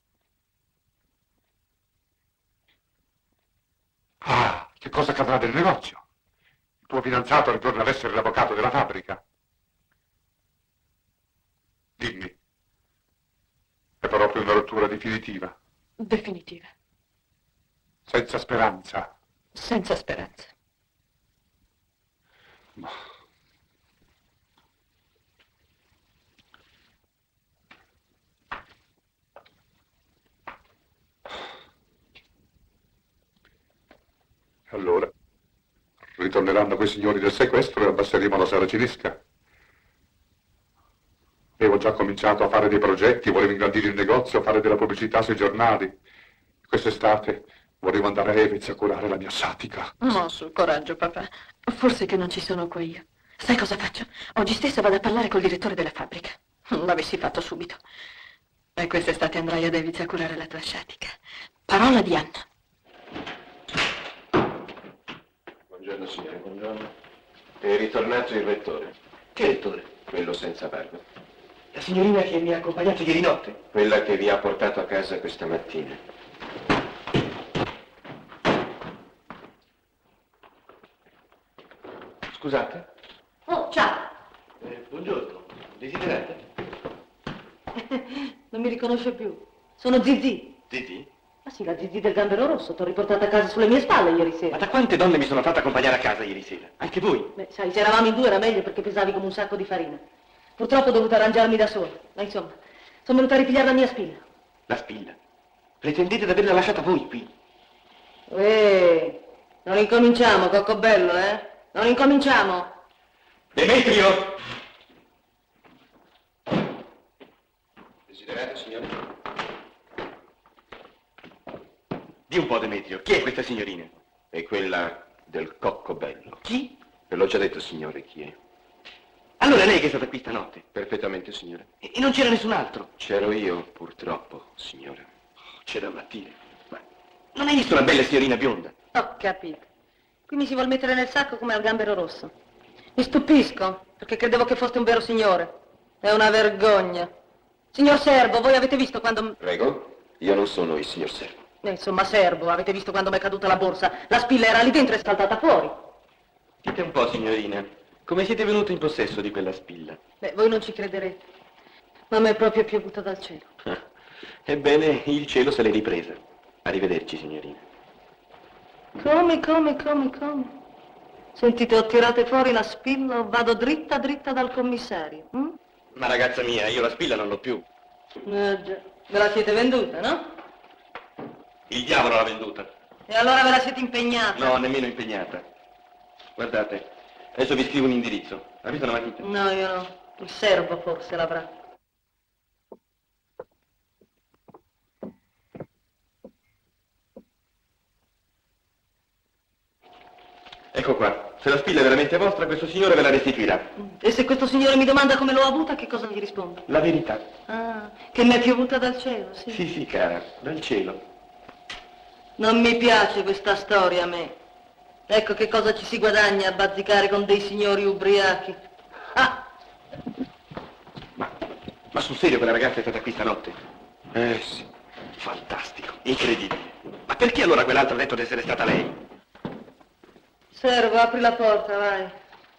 Ah, che cosa accadrà del negozio? Il tuo fidanzato ritorna ad essere l'avvocato della fabbrica? Dimmi. È proprio una rottura definitiva? Definitiva. Senza speranza? Senza speranza. Ma... Allora, ritorneranno quei signori del sequestro e abbasseremo la saracinesca. Avevo già cominciato a fare dei progetti, volevo ingrandire il negozio, fare della pubblicità sui giornali. Quest'estate volevo andare a Evezzi a curare la mia sciatica. No, sul coraggio, papà. Forse che non ci sono qua io. Sai cosa faccio? Oggi stesso vado a parlare col direttore della fabbrica. L'avessi fatto subito. E quest'estate andrai ad Evezzi a curare la tua sciatica. Parola di Anna. Buongiorno signore, buongiorno. È ritornato il rettore. Che rettore? Quello senza barba. La signorina che mi ha accompagnato ieri notte? Quella che vi ha portato a casa questa mattina. Scusate? Oh, ciao. Eh, buongiorno. Desiderate? Non mi riconosce più. Sono Zizi. Zizi? Ma sì, la Zizi del Gambero Rosso. T'ho riportata a casa sulle mie spalle ieri sera. Ma da quante donne mi sono fatta accompagnare a casa ieri sera? Anche voi? Beh, sai, se eravamo in due era meglio perché pesavi come un sacco di farina. Purtroppo ho dovuto arrangiarmi da sola. Ma insomma, sono venuta a ripigliare la mia spilla. La spilla? Pretendete di averla lasciata voi qui? Eh, non incominciamo, coccobello, eh? Non incominciamo. Demetrio! Desiderate, signore? Di un po', Demetrio, chi è questa signorina? È quella del Coccobello. Chi? Ve l'ho già detto, signore, chi è. Allora è lei che è stata qui stanotte? Perfettamente, signore. E, e non c'era nessun altro? C'ero io, purtroppo, signore. Oh, c'è da mattire. Ma non hai visto una bella signorina bionda? Ho capito. Qui mi si vuol mettere nel sacco come al Gambero Rosso. Mi stupisco, perché credevo che foste un vero signore. È una vergogna. Signor Servo, voi avete visto quando... Prego? Io non sono il signor Servo. Eh, insomma, Servo, avete visto quando mi è caduta la borsa? La spilla era lì dentro e è saltata fuori. Dite un po', signorina, come siete venuti in possesso di quella spilla? Beh, voi non ci crederete, ma mi è proprio piovuta dal cielo. Ebbene, il cielo se l'è ripresa. Arrivederci, signorina. Come, come, come, come? Sentite, ho tirato fuori la spilla, vado dritta, dritta dal commissario. Hm? Ma ragazza mia, io la spilla non l'ho più. Eh già, ve la siete venduta, no? Il diavolo l'ha venduta. E allora ve la siete impegnata? No, nemmeno impegnata. Guardate, adesso vi scrivo un indirizzo. Avete una matita? No, io no. Il servo forse l'avrà. Ecco qua. Se la spilla è veramente vostra, questo signore ve la restituirà. E se questo signore mi domanda come l'ho avuta, che cosa gli rispondo? La verità. Ah, che mi è piovuta dal cielo, sì. Sì, sì, cara, dal cielo. Non mi piace questa storia a me. Ecco che cosa ci si guadagna a bazzicare con dei signori ubriachi. Ah! Ma, ma sul serio quella ragazza è stata qui stanotte? Eh sì. Fantastico, incredibile. Ma perché allora quell'altro ha detto di essere stata lei? Servo, apri la porta, vai.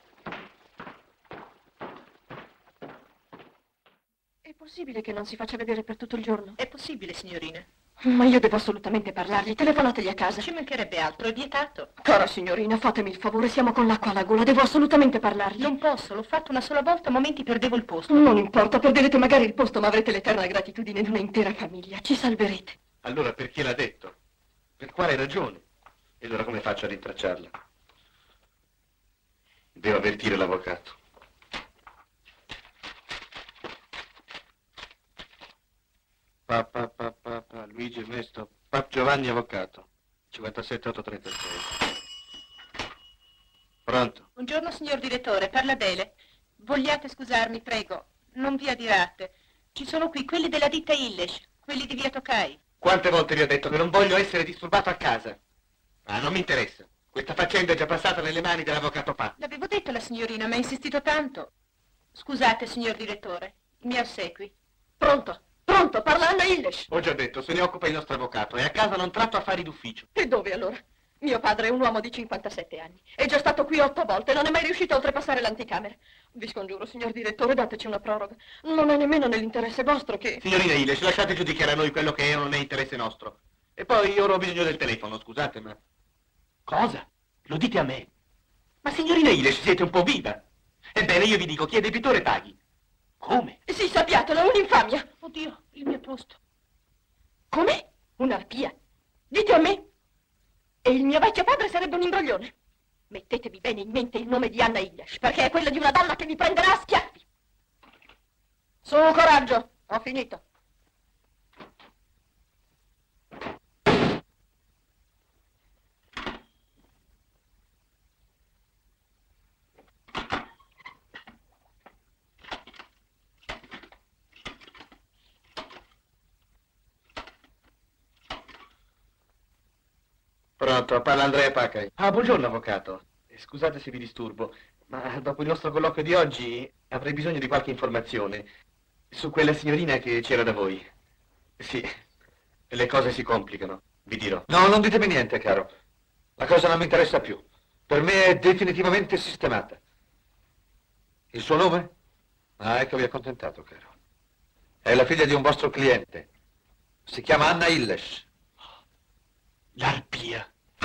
È possibile che non si faccia vedere per tutto il giorno? È possibile, signorina. Ma io devo assolutamente parlargli. Telefonategli a casa. Ci mancherebbe altro, è vietato. Cara signorina, fatemi il favore, siamo con l'acqua alla gola, devo assolutamente parlargli. Non posso, l'ho fatto una sola volta, a momenti perdevo il posto. Non importa, perderete magari il posto, ma avrete l'eterna gratitudine di un'intera famiglia. Ci salverete. Allora perché l'ha detto? Per quale ragione? E allora come faccio a rintracciarla? Devo avvertire l'avvocato. Papà, papà, papà, Luigi Ernesto, Pap Giovanni Avvocato, cinquantasette otto trentasei. Pronto? Buongiorno, signor direttore, parla Dele. Vogliate scusarmi, prego, non vi adirate. Ci sono qui quelli della ditta Illes, quelli di via Tokai. Quante volte vi ho detto che non voglio essere disturbato a casa? Ah, non mi interessa. Questa faccenda è già passata nelle mani dell'avvocato Pa. L'avevo detto alla signorina, ma ha insistito tanto. Scusate, signor direttore, mi ossequi. Pronto, pronto, parla Anna Illes. Ho già detto, se ne occupa il nostro avvocato e a casa non tratto affari d'ufficio. E dove allora? Mio padre è un uomo di cinquantasette anni. È già stato qui otto volte e non è mai riuscito a oltrepassare l'anticamera. Vi scongiuro, signor direttore, dateci una proroga. Non è nemmeno nell'interesse vostro che... Signorina Illes, lasciate giudicare a noi quello che è o non è interesse nostro. E poi io ora ho bisogno del telefono, scusate, ma... Cosa? Lo dite a me? Ma signorina Illes, siete un po' viva. Ebbene, io vi dico, chi è debitore paghi. Come? Sì, sappiatelo, è un'infamia. Oddio, il mio posto. Come? Un'arpia? Dite a me. E il mio vecchio padre sarebbe un imbroglione. Mettetevi bene in mente il nome di Anna Illes, perché è quello di una donna che vi prenderà a schiaffi. Su, coraggio, ho finito. Pronto, parla Andrea Pacai. Ah, buongiorno, avvocato. Scusate se vi disturbo, ma dopo il nostro colloquio di oggi avrei bisogno di qualche informazione su quella signorina che c'era da voi. Sì, le cose si complicano, vi dirò. No, non ditemi niente, caro. La cosa non mi interessa più. Per me è definitivamente sistemata. Il suo nome? Ah, ecco, vi accontentato, caro. È la figlia di un vostro cliente. Si chiama Anna Illes. L'arpia.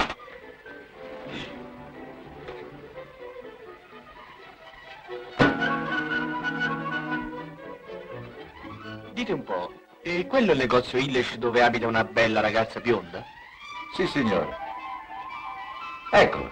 Dite un po', e quello è il negozio Illes dove abita una bella ragazza bionda? Sì, signore. Eccola.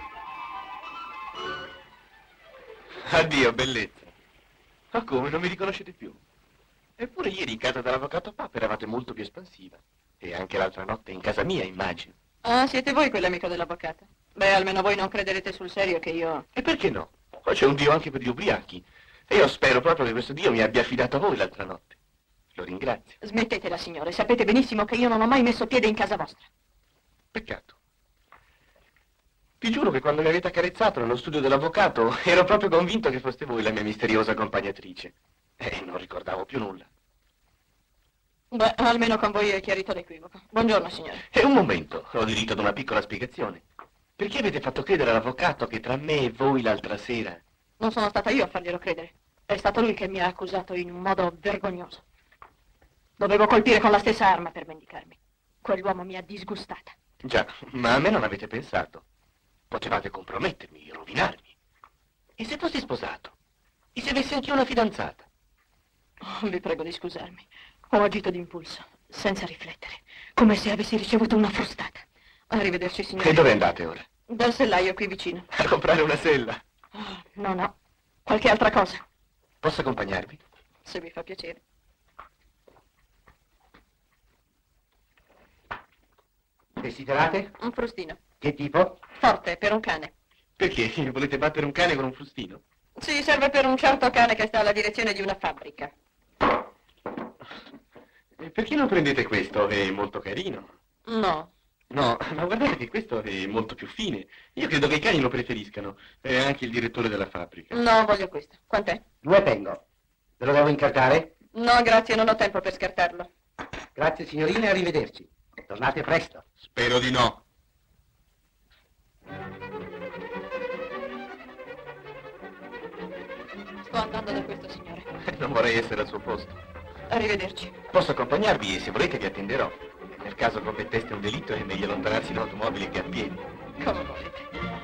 Addio, bellezza. Ma come, non mi riconoscete più? Eppure ieri in casa dell'avvocato Papa eravate molto più espansiva. E anche l'altra notte in casa mia, immagino. Ah, siete voi quell'amico dell'avvocato? Beh, almeno voi non crederete sul serio che io... E perché no? Poi c'è un Dio anche per gli ubriachi. E io spero proprio che questo Dio mi abbia affidato a voi l'altra notte. Lo ringrazio. Smettetela, signore. Sapete benissimo che io non ho mai messo piede in casa vostra. Peccato. Vi giuro che quando mi avete accarezzato nello studio dell'avvocato ero proprio convinto che foste voi la mia misteriosa accompagnatrice. E non ricordavo più nulla. Beh, almeno con voi è chiarito l'equivoco. Buongiorno, signore. E un momento, ho diritto ad una piccola spiegazione. Perché avete fatto credere all'avvocato che tra me e voi l'altra sera... Non sono stata io a farglielo credere. È stato lui che mi ha accusato in un modo vergognoso. Dovevo colpire con la stessa arma per vendicarmi. Quell'uomo mi ha disgustata. Già, ma a me non avete pensato. Potevate compromettermi, rovinarmi. E se fossi sposato? E se avessi anche una fidanzata? Oh, vi prego di scusarmi. Ho agito d'impulso, senza riflettere, come se avessi ricevuto una frustata. Arrivederci, signore. E dove andate ora? Dal sellaio qui vicino. A comprare una sella. Oh, no, no. Qualche altra cosa. Posso accompagnarvi? Se vi fa piacere. Desiderate? Un frustino. Che tipo? Forte, per un cane. Perché? Volete battere un cane con un frustino? Sì, serve per un certo cane che sta alla direzione di una fabbrica. E perché non prendete questo? È molto carino. No. No, ma guardate che questo è molto più fine. Io credo che i cani lo preferiscano. E anche il direttore della fabbrica. No, voglio questo. Quant'è? Due pengo. Ve lo devo incartare? No, grazie, non ho tempo per scartarlo. Grazie signorina e arrivederci. Tornate presto. Spero di no. Sto andando da questo signore. Non vorrei essere al suo posto. Arrivederci. Posso accompagnarvi e se volete vi attenderò. Nel caso commetteste un delitto è meglio allontanarsi in automobile che a piedi. Come volete.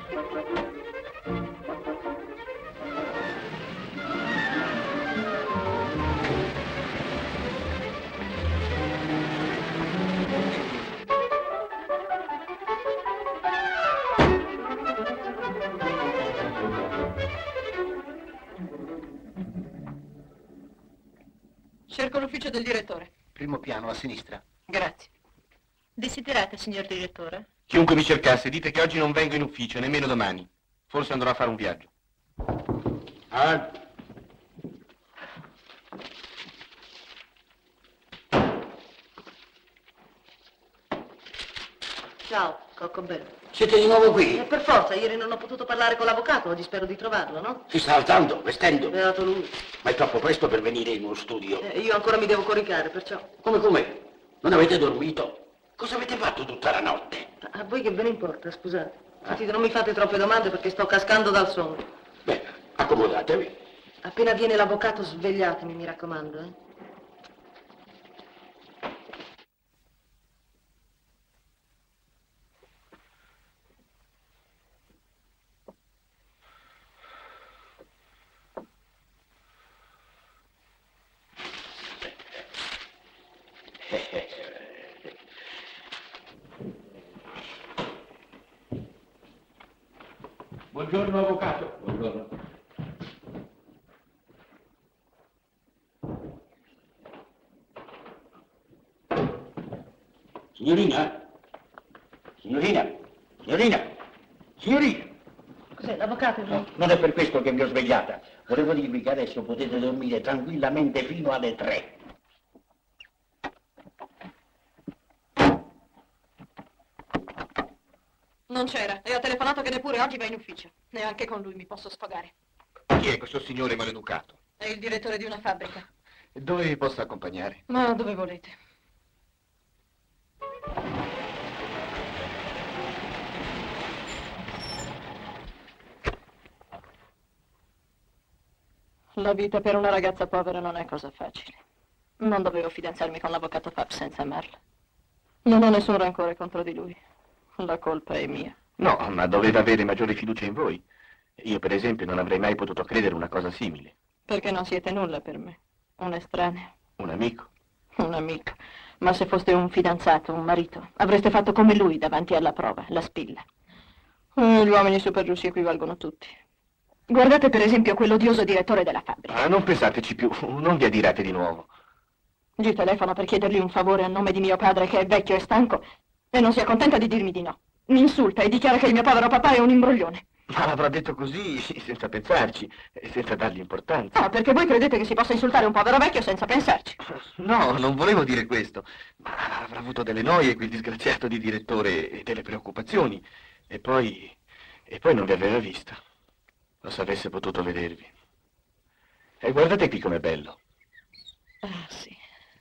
Cerco l'ufficio del direttore. Primo piano, a sinistra. Grazie. Desiderate, signor direttore? Chiunque mi cercasse, dite che oggi non vengo in ufficio, nemmeno domani. Forse andrò a fare un viaggio. Ah. Ciao, Cocco bello. Siete di nuovo qui? E per forza, ieri non ho potuto parlare con l'avvocato, oggi spero di trovarlo, no? Si sta alzando, vestendo. Beato lui. Ma è troppo presto per venire in uno studio. Eh, io ancora mi devo coricare, perciò... Come, come? Non avete dormito? Cosa avete fatto tutta la notte? A voi che ve ne importa, scusate? Sentite, non mi fate troppe domande perché sto cascando dal sonno. Beh, accomodatevi. Appena viene l'avvocato, svegliatemi, mi raccomando, eh? Buongiorno, avvocato. Buongiorno. Signorina? Signorina? Signorina? Signorina? Cos'è, l'avvocato? No, non è per questo che mi ho svegliata. Volevo dirvi che adesso potete dormire tranquillamente fino alle tre. Non c'era e ha telefonato che neppure oggi va in ufficio. Neanche con lui mi posso sfogare. Chi è questo signore maleducato? È il direttore di una fabbrica. Dove vi posso accompagnare? Ma dove volete. La vita per una ragazza povera non è cosa facile. Non dovevo fidanzarmi con l'avvocato Fab senza amarla. Non ho nessun rancore contro di lui. La colpa è mia. No, ma doveva avere maggiore fiducia in voi. Io, per esempio, non avrei mai potuto credere una cosa simile. Perché non siete nulla per me. Un estraneo. Un amico. Un amico. Ma se foste un fidanzato, un marito, avreste fatto come lui davanti alla prova, la spilla. Eh, gli uomini super giusti equivalgono tutti. Guardate per esempio quell'odioso direttore della fabbrica. Ah, non pensateci più, non vi adirate di nuovo. Gli telefono per chiedergli un favore a nome di mio padre che è vecchio e stanco e non si accontenta di dirmi di no. Mi insulta e dichiara che il mio povero papà è un imbroglione. Ma l'avrà detto così, senza pensarci, e senza dargli importanza. Ah, perché voi credete che si possa insultare un povero vecchio senza pensarci? No, non volevo dire questo. Ma avrà avuto delle noie quel disgraziato di direttore e delle preoccupazioni. E poi... e poi non vi aveva vista. Lo se avesse potuto vedervi. E guardate qui com'è bello. Ah, sì.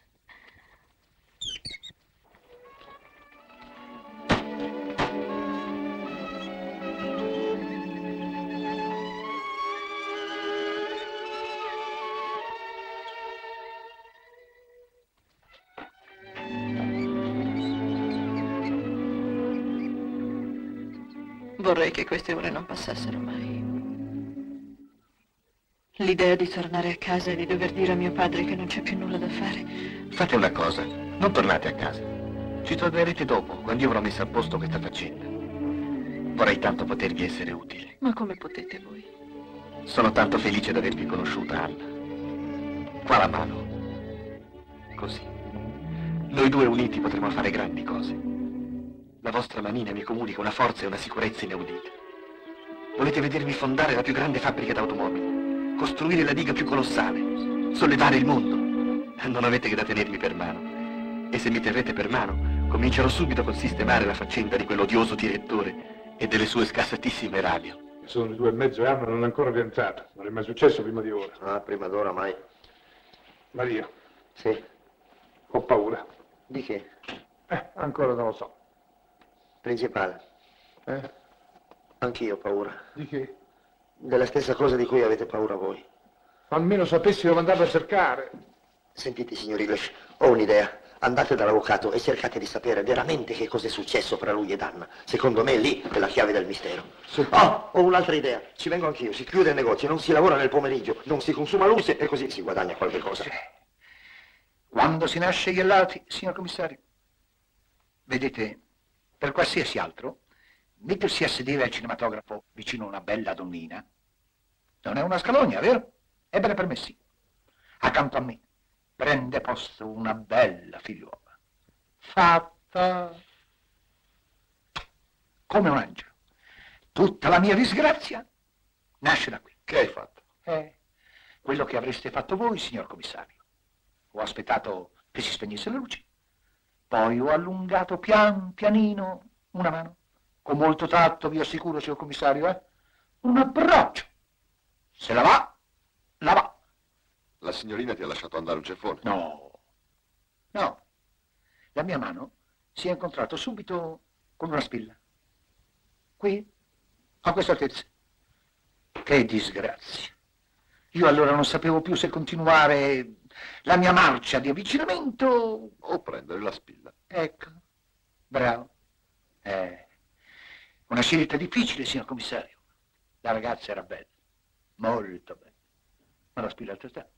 Vorrei che queste ore non passassero mai. L'idea di tornare a casa e di dover dire a mio padre che non c'è più nulla da fare. Fate una cosa, non tornate a casa. Ci tornerete dopo, quando io avrò messo a posto questa faccenda. Vorrei tanto potervi essere utile. Ma come potete voi? Sono tanto felice di avervi conosciuta, Anna. Qua la mano. Così. Noi due uniti potremo fare grandi cose. La vostra manina mi comunica una forza e una sicurezza inaudite. Volete vedermi fondare la più grande fabbrica d'automobili, costruire la diga più colossale, sollevare il mondo. Non avete che da tenermi per mano. E se mi terrete per mano, comincerò subito col sistemare la faccenda di quell'odioso direttore e delle sue scassatissime radio. Sono le due e mezzo e Anna non è ancora rientrata. Non è mai successo prima di ora. Ah, prima d'ora mai. Maria. Sì. Ho paura. Di che? Eh, ancora non lo so. Principale. Eh? Anch'io ho paura. Di che? Della stessa cosa di cui avete paura voi. Almeno sapessi dove andare a cercare. Sentite, signor Illes, ho un'idea. Andate dall'avvocato e cercate di sapere veramente che cosa è successo fra lui ed Anna. Secondo me lì è la chiave del mistero. Sì. Oh, ho un'altra idea. Ci vengo anch'io. Si chiude il negozio, non si lavora nel pomeriggio, non si consuma luce e così si guadagna qualche cosa. Sì. Quando si nasce Iellati, signor commissario, vedete, per qualsiasi altro, mettersi a sedere al cinematografo vicino a una bella donnina non è una scalogna, vero? Ebbene per me sì. Accanto a me prende posto una bella figliuola, fatta come un angelo, Tutta la mia disgrazia nasce da qui. Che hai fatto? Eh, quello che avreste fatto voi, signor commissario. Ho aspettato che si spegnesse la luce. Poi ho allungato pian pianino una mano. Con molto tatto, vi assicuro, signor commissario, eh? Un abbraccio. Se la va, la va. La signorina ti ha lasciato andare un ceffone? No, no. La mia mano si è incontrato subito con una spilla. Qui, a questa altezza. Che disgrazia. Io allora non sapevo più se continuare la mia marcia di avvicinamento o prendere la spilla. Ecco, bravo. Eh, una scelta difficile, signor commissario. La ragazza era bella, molto bella, ma la spilla altrettanto.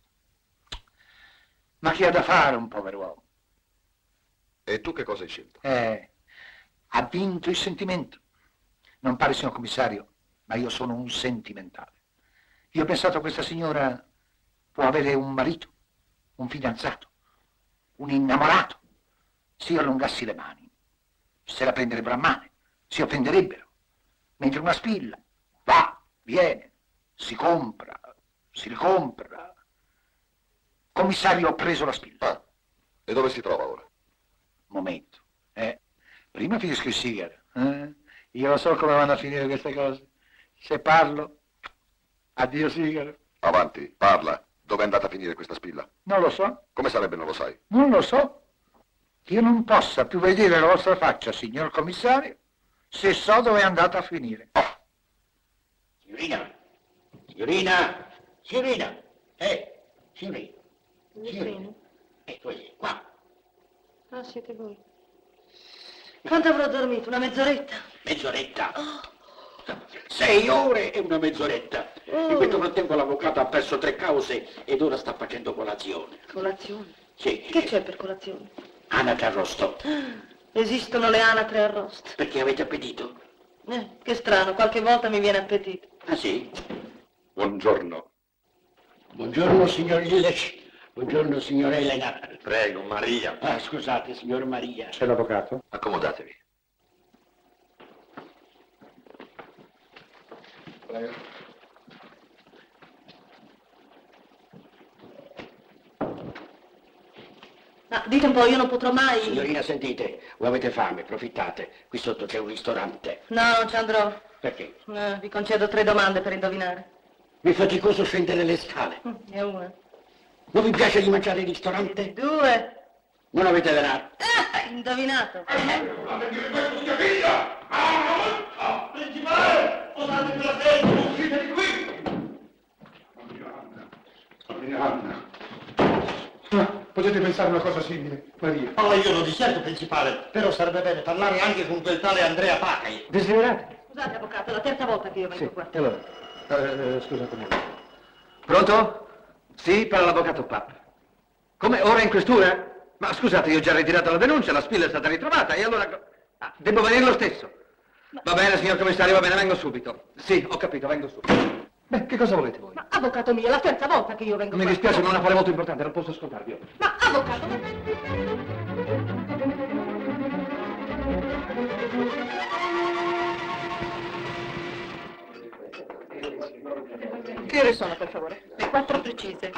Ma chi ha da fare un povero uomo? E tu che cosa hai scelto? Eh, ha vinto il sentimento. Non pare, signor commissario, ma io sono un sentimentale. Io ho pensato a questa signora può avere un marito, un fidanzato, un innamorato. Se io allungassi le mani, se la prenderebbero a mano, si offenderebbero. Mentre una spilla va, viene, si compra, si ricompra. Commissario, ho preso la spilla. Ah, e dove si trova ora? Momento, eh. Prima finisco il sigaro, eh? Io lo so come vanno a finire queste cose. Se parlo, addio sigaro. Avanti, parla. Dove è andata a finire questa spilla? Non lo so. Come sarebbe non lo sai? Non lo so. Io non possa più vedere la vostra faccia, signor commissario, se so dove è andata a finire. Oh. Signorina, signorina, signorina, eh, signorina, signorina. E tu sei qua. Ah, siete voi. Quanto avrò dormito? Una mezz'oretta? Mezz'oretta? Oh. Sei ore e una mezz'oretta. Oh. In questo frattempo l'avvocato ha perso tre cause ed ora sta facendo colazione. Colazione? Sì. Che c'è per colazione? Anatre arrosto. Esistono le anatre arrosto? Perché avete appetito? Eh, che strano, qualche volta mi viene appetito. Ah sì? Buongiorno. Buongiorno, signor Illes. Buongiorno, signor Elena. Prego, Maria. Ah, scusate, signor Maria. C'è l'avvocato? Accomodatevi. Prego. Ma dite un po', io non potrò mai... Signorina, sentite, voi avete fame, approfittate. Qui sotto c'è un ristorante. No, non ci andrò. Perché? No, vi concedo tre domande per indovinare. Mi faticoso scendere le scale. Mm, è una. Non vi piace di mangiare in ristorante? Due. Non avete denaro? Ah, indovinato. Mia figlia! Ah, principale! Posate quella testa, uscite di qui! Maria Anna. Ah, potete pensare una cosa simile, Maria. Oh, io lo discerto, principale, però sarebbe bene parlare anche con quel tale Andrea Pacai. Desiderate? Scusate, avvocato, è la terza volta che io vengo Sì, qua. allora, eh, scusatemi. Pronto? Sì, per l'avvocato Pap. Come, ora in questura? Ma scusate, io ho già ritirato la denuncia, la spilla è stata ritrovata e allora... Ah, devo venire lo stesso. Ma... Va bene, signor commissario, va bene, vengo subito. Sì, ho capito, vengo subito. Beh, che cosa volete voi? Ma avvocato mio, è la terza volta che io vengo Mi qua. dispiace, ma è un affare molto importante, non posso ascoltarvi. Ma avvocato... Che ore sono, per favore? Le quattro precise.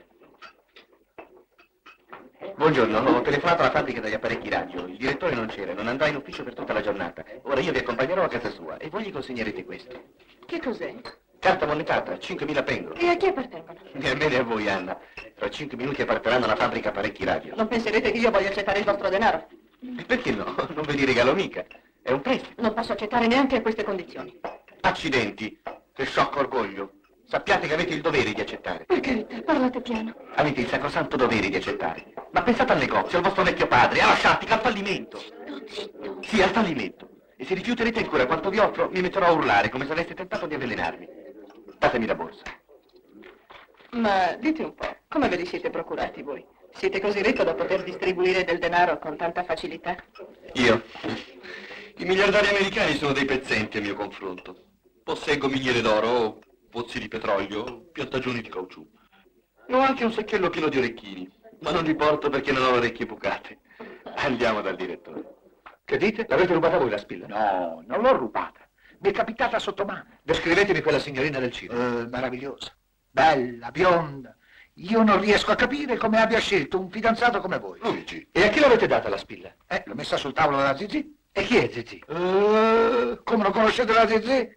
Buongiorno, ho telefonato alla fabbrica degli apparecchi radio. Il direttore non c'era, non andrà in ufficio per tutta la giornata. Ora io vi accompagnerò a casa sua e voi gli consegnerete questo. Che cos'è? Carta monetata, cinquemila pengo. E a chi appartengono? E bene a voi, Anna. Tra cinque minuti apparteranno alla fabbrica apparecchi radio. Non penserete che io voglia accettare il vostro denaro? E perché no? Non ve li regalo mica. È un prestito. Non posso accettare neanche a queste condizioni. Accidenti. Che sciocco orgoglio. Sappiate che avete il dovere di accettare. Per carità, parlate piano. Avete il sacrosanto dovere di accettare. Ma pensate al negozio, al vostro vecchio padre, alla sciattica, al fallimento. Zitto. Sì, al fallimento. E se rifiuterete ancora quanto vi offro, mi metterò a urlare come se aveste tentato di avvelenarmi. Datemi la borsa. Ma dite un po', come ve li siete procurati voi? Siete così ricco da poter distribuire del denaro con tanta facilità? Io? I miliardari americani sono dei pezzenti a mio confronto. Posseggo miniere d'oro, pozzi di petrolio, piantagioni di caucciù. Ho anche un sacchello pieno di orecchini, ma non li porto perché non ho orecchie bucate. Andiamo dal direttore. Che dite? L'avete rubata voi la spilla? No, non l'ho rubata. mi è capitata sotto mano. Descrivetemi quella signorina del cinema. Eh, meravigliosa, bella, bionda. Io non riesco a capire come abbia scelto un fidanzato come voi. Luigi. E a chi l'avete data la spilla? Eh, l'ho messa sul tavolo della Zizi. E chi è Zizi? Uh, come non conoscete la Zizi?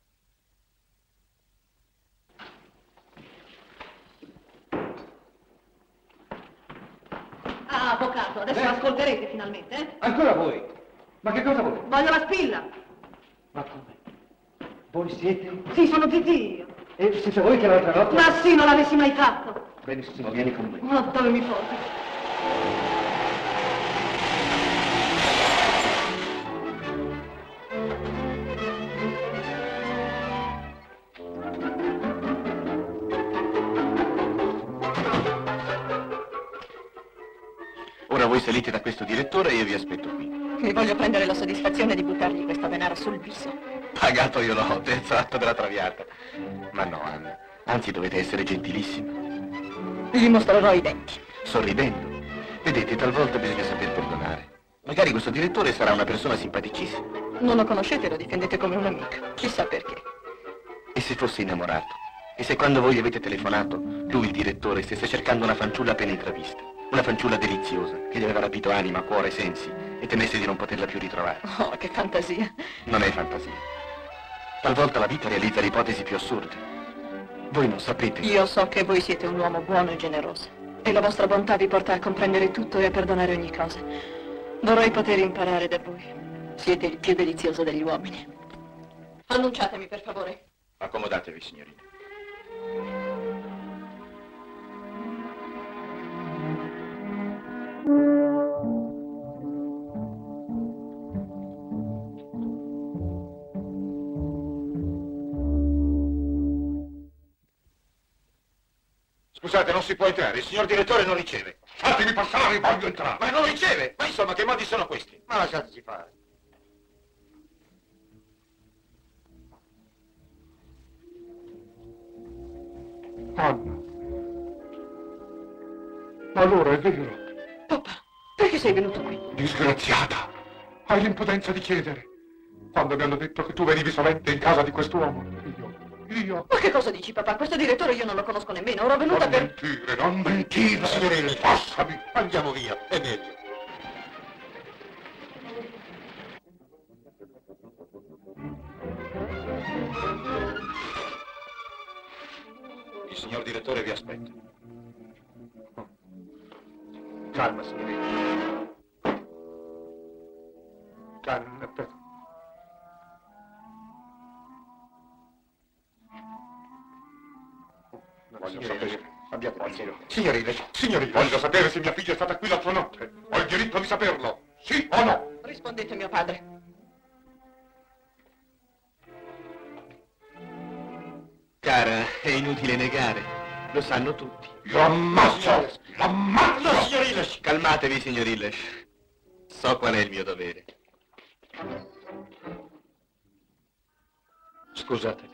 Ah, avvocato, adesso Eh? l'ascolterete finalmente, eh? Ancora voi? Ma che cosa volete? Voglio la spilla. Ma come? Voi siete? Sì, sono Zizi io. E siete voi che l'altra notte? Ma sì, non l'avessi mai fatto. Benissimo, vieni con me. Ma dove mi porti? Ora voi salite da questo direttore e io vi aspetto qui. Mi voglio prendere la soddisfazione di buttargli questo denaro sul viso. Pagato io l'ho, terzo atto della traviata. Ma no, Anna, anzi dovete essere gentilissimi. Gli mostrerò i denti. Sorridendo. Vedete, talvolta bisogna saper perdonare. Magari questo direttore sarà una persona simpaticissima. Non lo conoscete, lo difendete come un amico. Chissà perché. E se fosse innamorato? E se quando voi gli avete telefonato, lui, il direttore, stesse cercando una fanciulla appena intravista? Una fanciulla deliziosa, che gli aveva rapito anima, cuore e sensi, e temesse di non poterla più ritrovare. Oh, che fantasia. Non è fantasia. Talvolta la vita realizza le ipotesi più assurde. Voi non sapete. Io so che voi siete un uomo buono e generoso. E la vostra bontà vi porta a comprendere tutto e a perdonare ogni cosa. Vorrei poter imparare da voi. Siete il più delizioso degli uomini. Annunciatemi, per favore. Accomodatevi, signorina. Scusate, non si può entrare, il signor direttore non riceve. Fatemi passare, voglio entrare. Ma non riceve! Ma insomma, che modi sono questi? Ma lasciateci fare. Anna. Allora è vero. Papà, perché sei venuto qui? Disgraziata! Hai l'impotenza di chiedere. Quando mi hanno detto che tu venivi sovente in casa di quest'uomo, io, io... Ma che cosa dici, papà? Questo direttore io non lo conosco nemmeno. Ero venuta Non per... mentire, non mentire, signorina. Passami, andiamo via, è meglio. Il signor direttore vi aspetta. Calma, signorina. Calma, per... Voglio sapere. Abbiate pazienza. Signorina, signorina, voglio sapere se mia figlia è stata qui l'altra notte. Ho il diritto di saperlo. Sì o no? Rispondete, mio padre. Cara, è inutile negare. Lo sanno tutti. Io ammazzo! L'ammazzo! No, signor Illes! Calmatevi, signor Illes. So qual è il mio dovere. Scusatemi.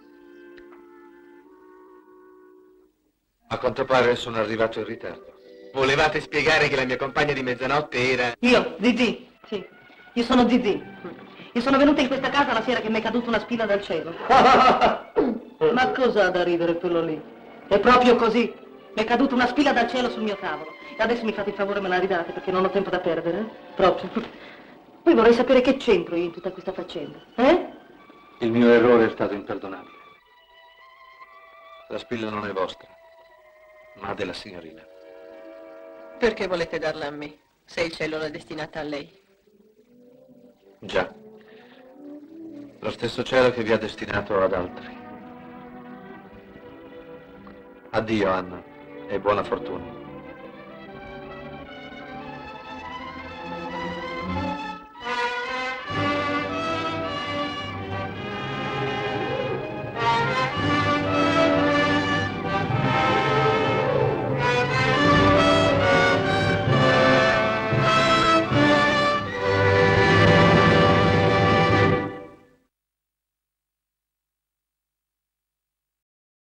A quanto pare sono arrivato in ritardo. Volevate spiegare che la mia compagna di mezzanotte era... Io, Zizi. Sì, io sono Zizi. Io sono venuta in questa casa la sera che mi è caduta una spilla dal cielo. Ma cosa ha da ridere quello lì? È proprio così. Mi è caduta una spilla dal cielo sul mio tavolo. E adesso mi fate il favore e me la ridate perché non ho tempo da perdere. Eh? Proprio. Poi vorrei sapere che c'entro io in tutta questa faccenda. Eh? Il mio errore è stato imperdonabile. La spilla non è vostra, ma della signorina. Perché volete darla a me, se il cielo l'ha destinata a lei? Già. Lo stesso cielo che vi ha destinato ad altri. Addio, Anna, e buona fortuna.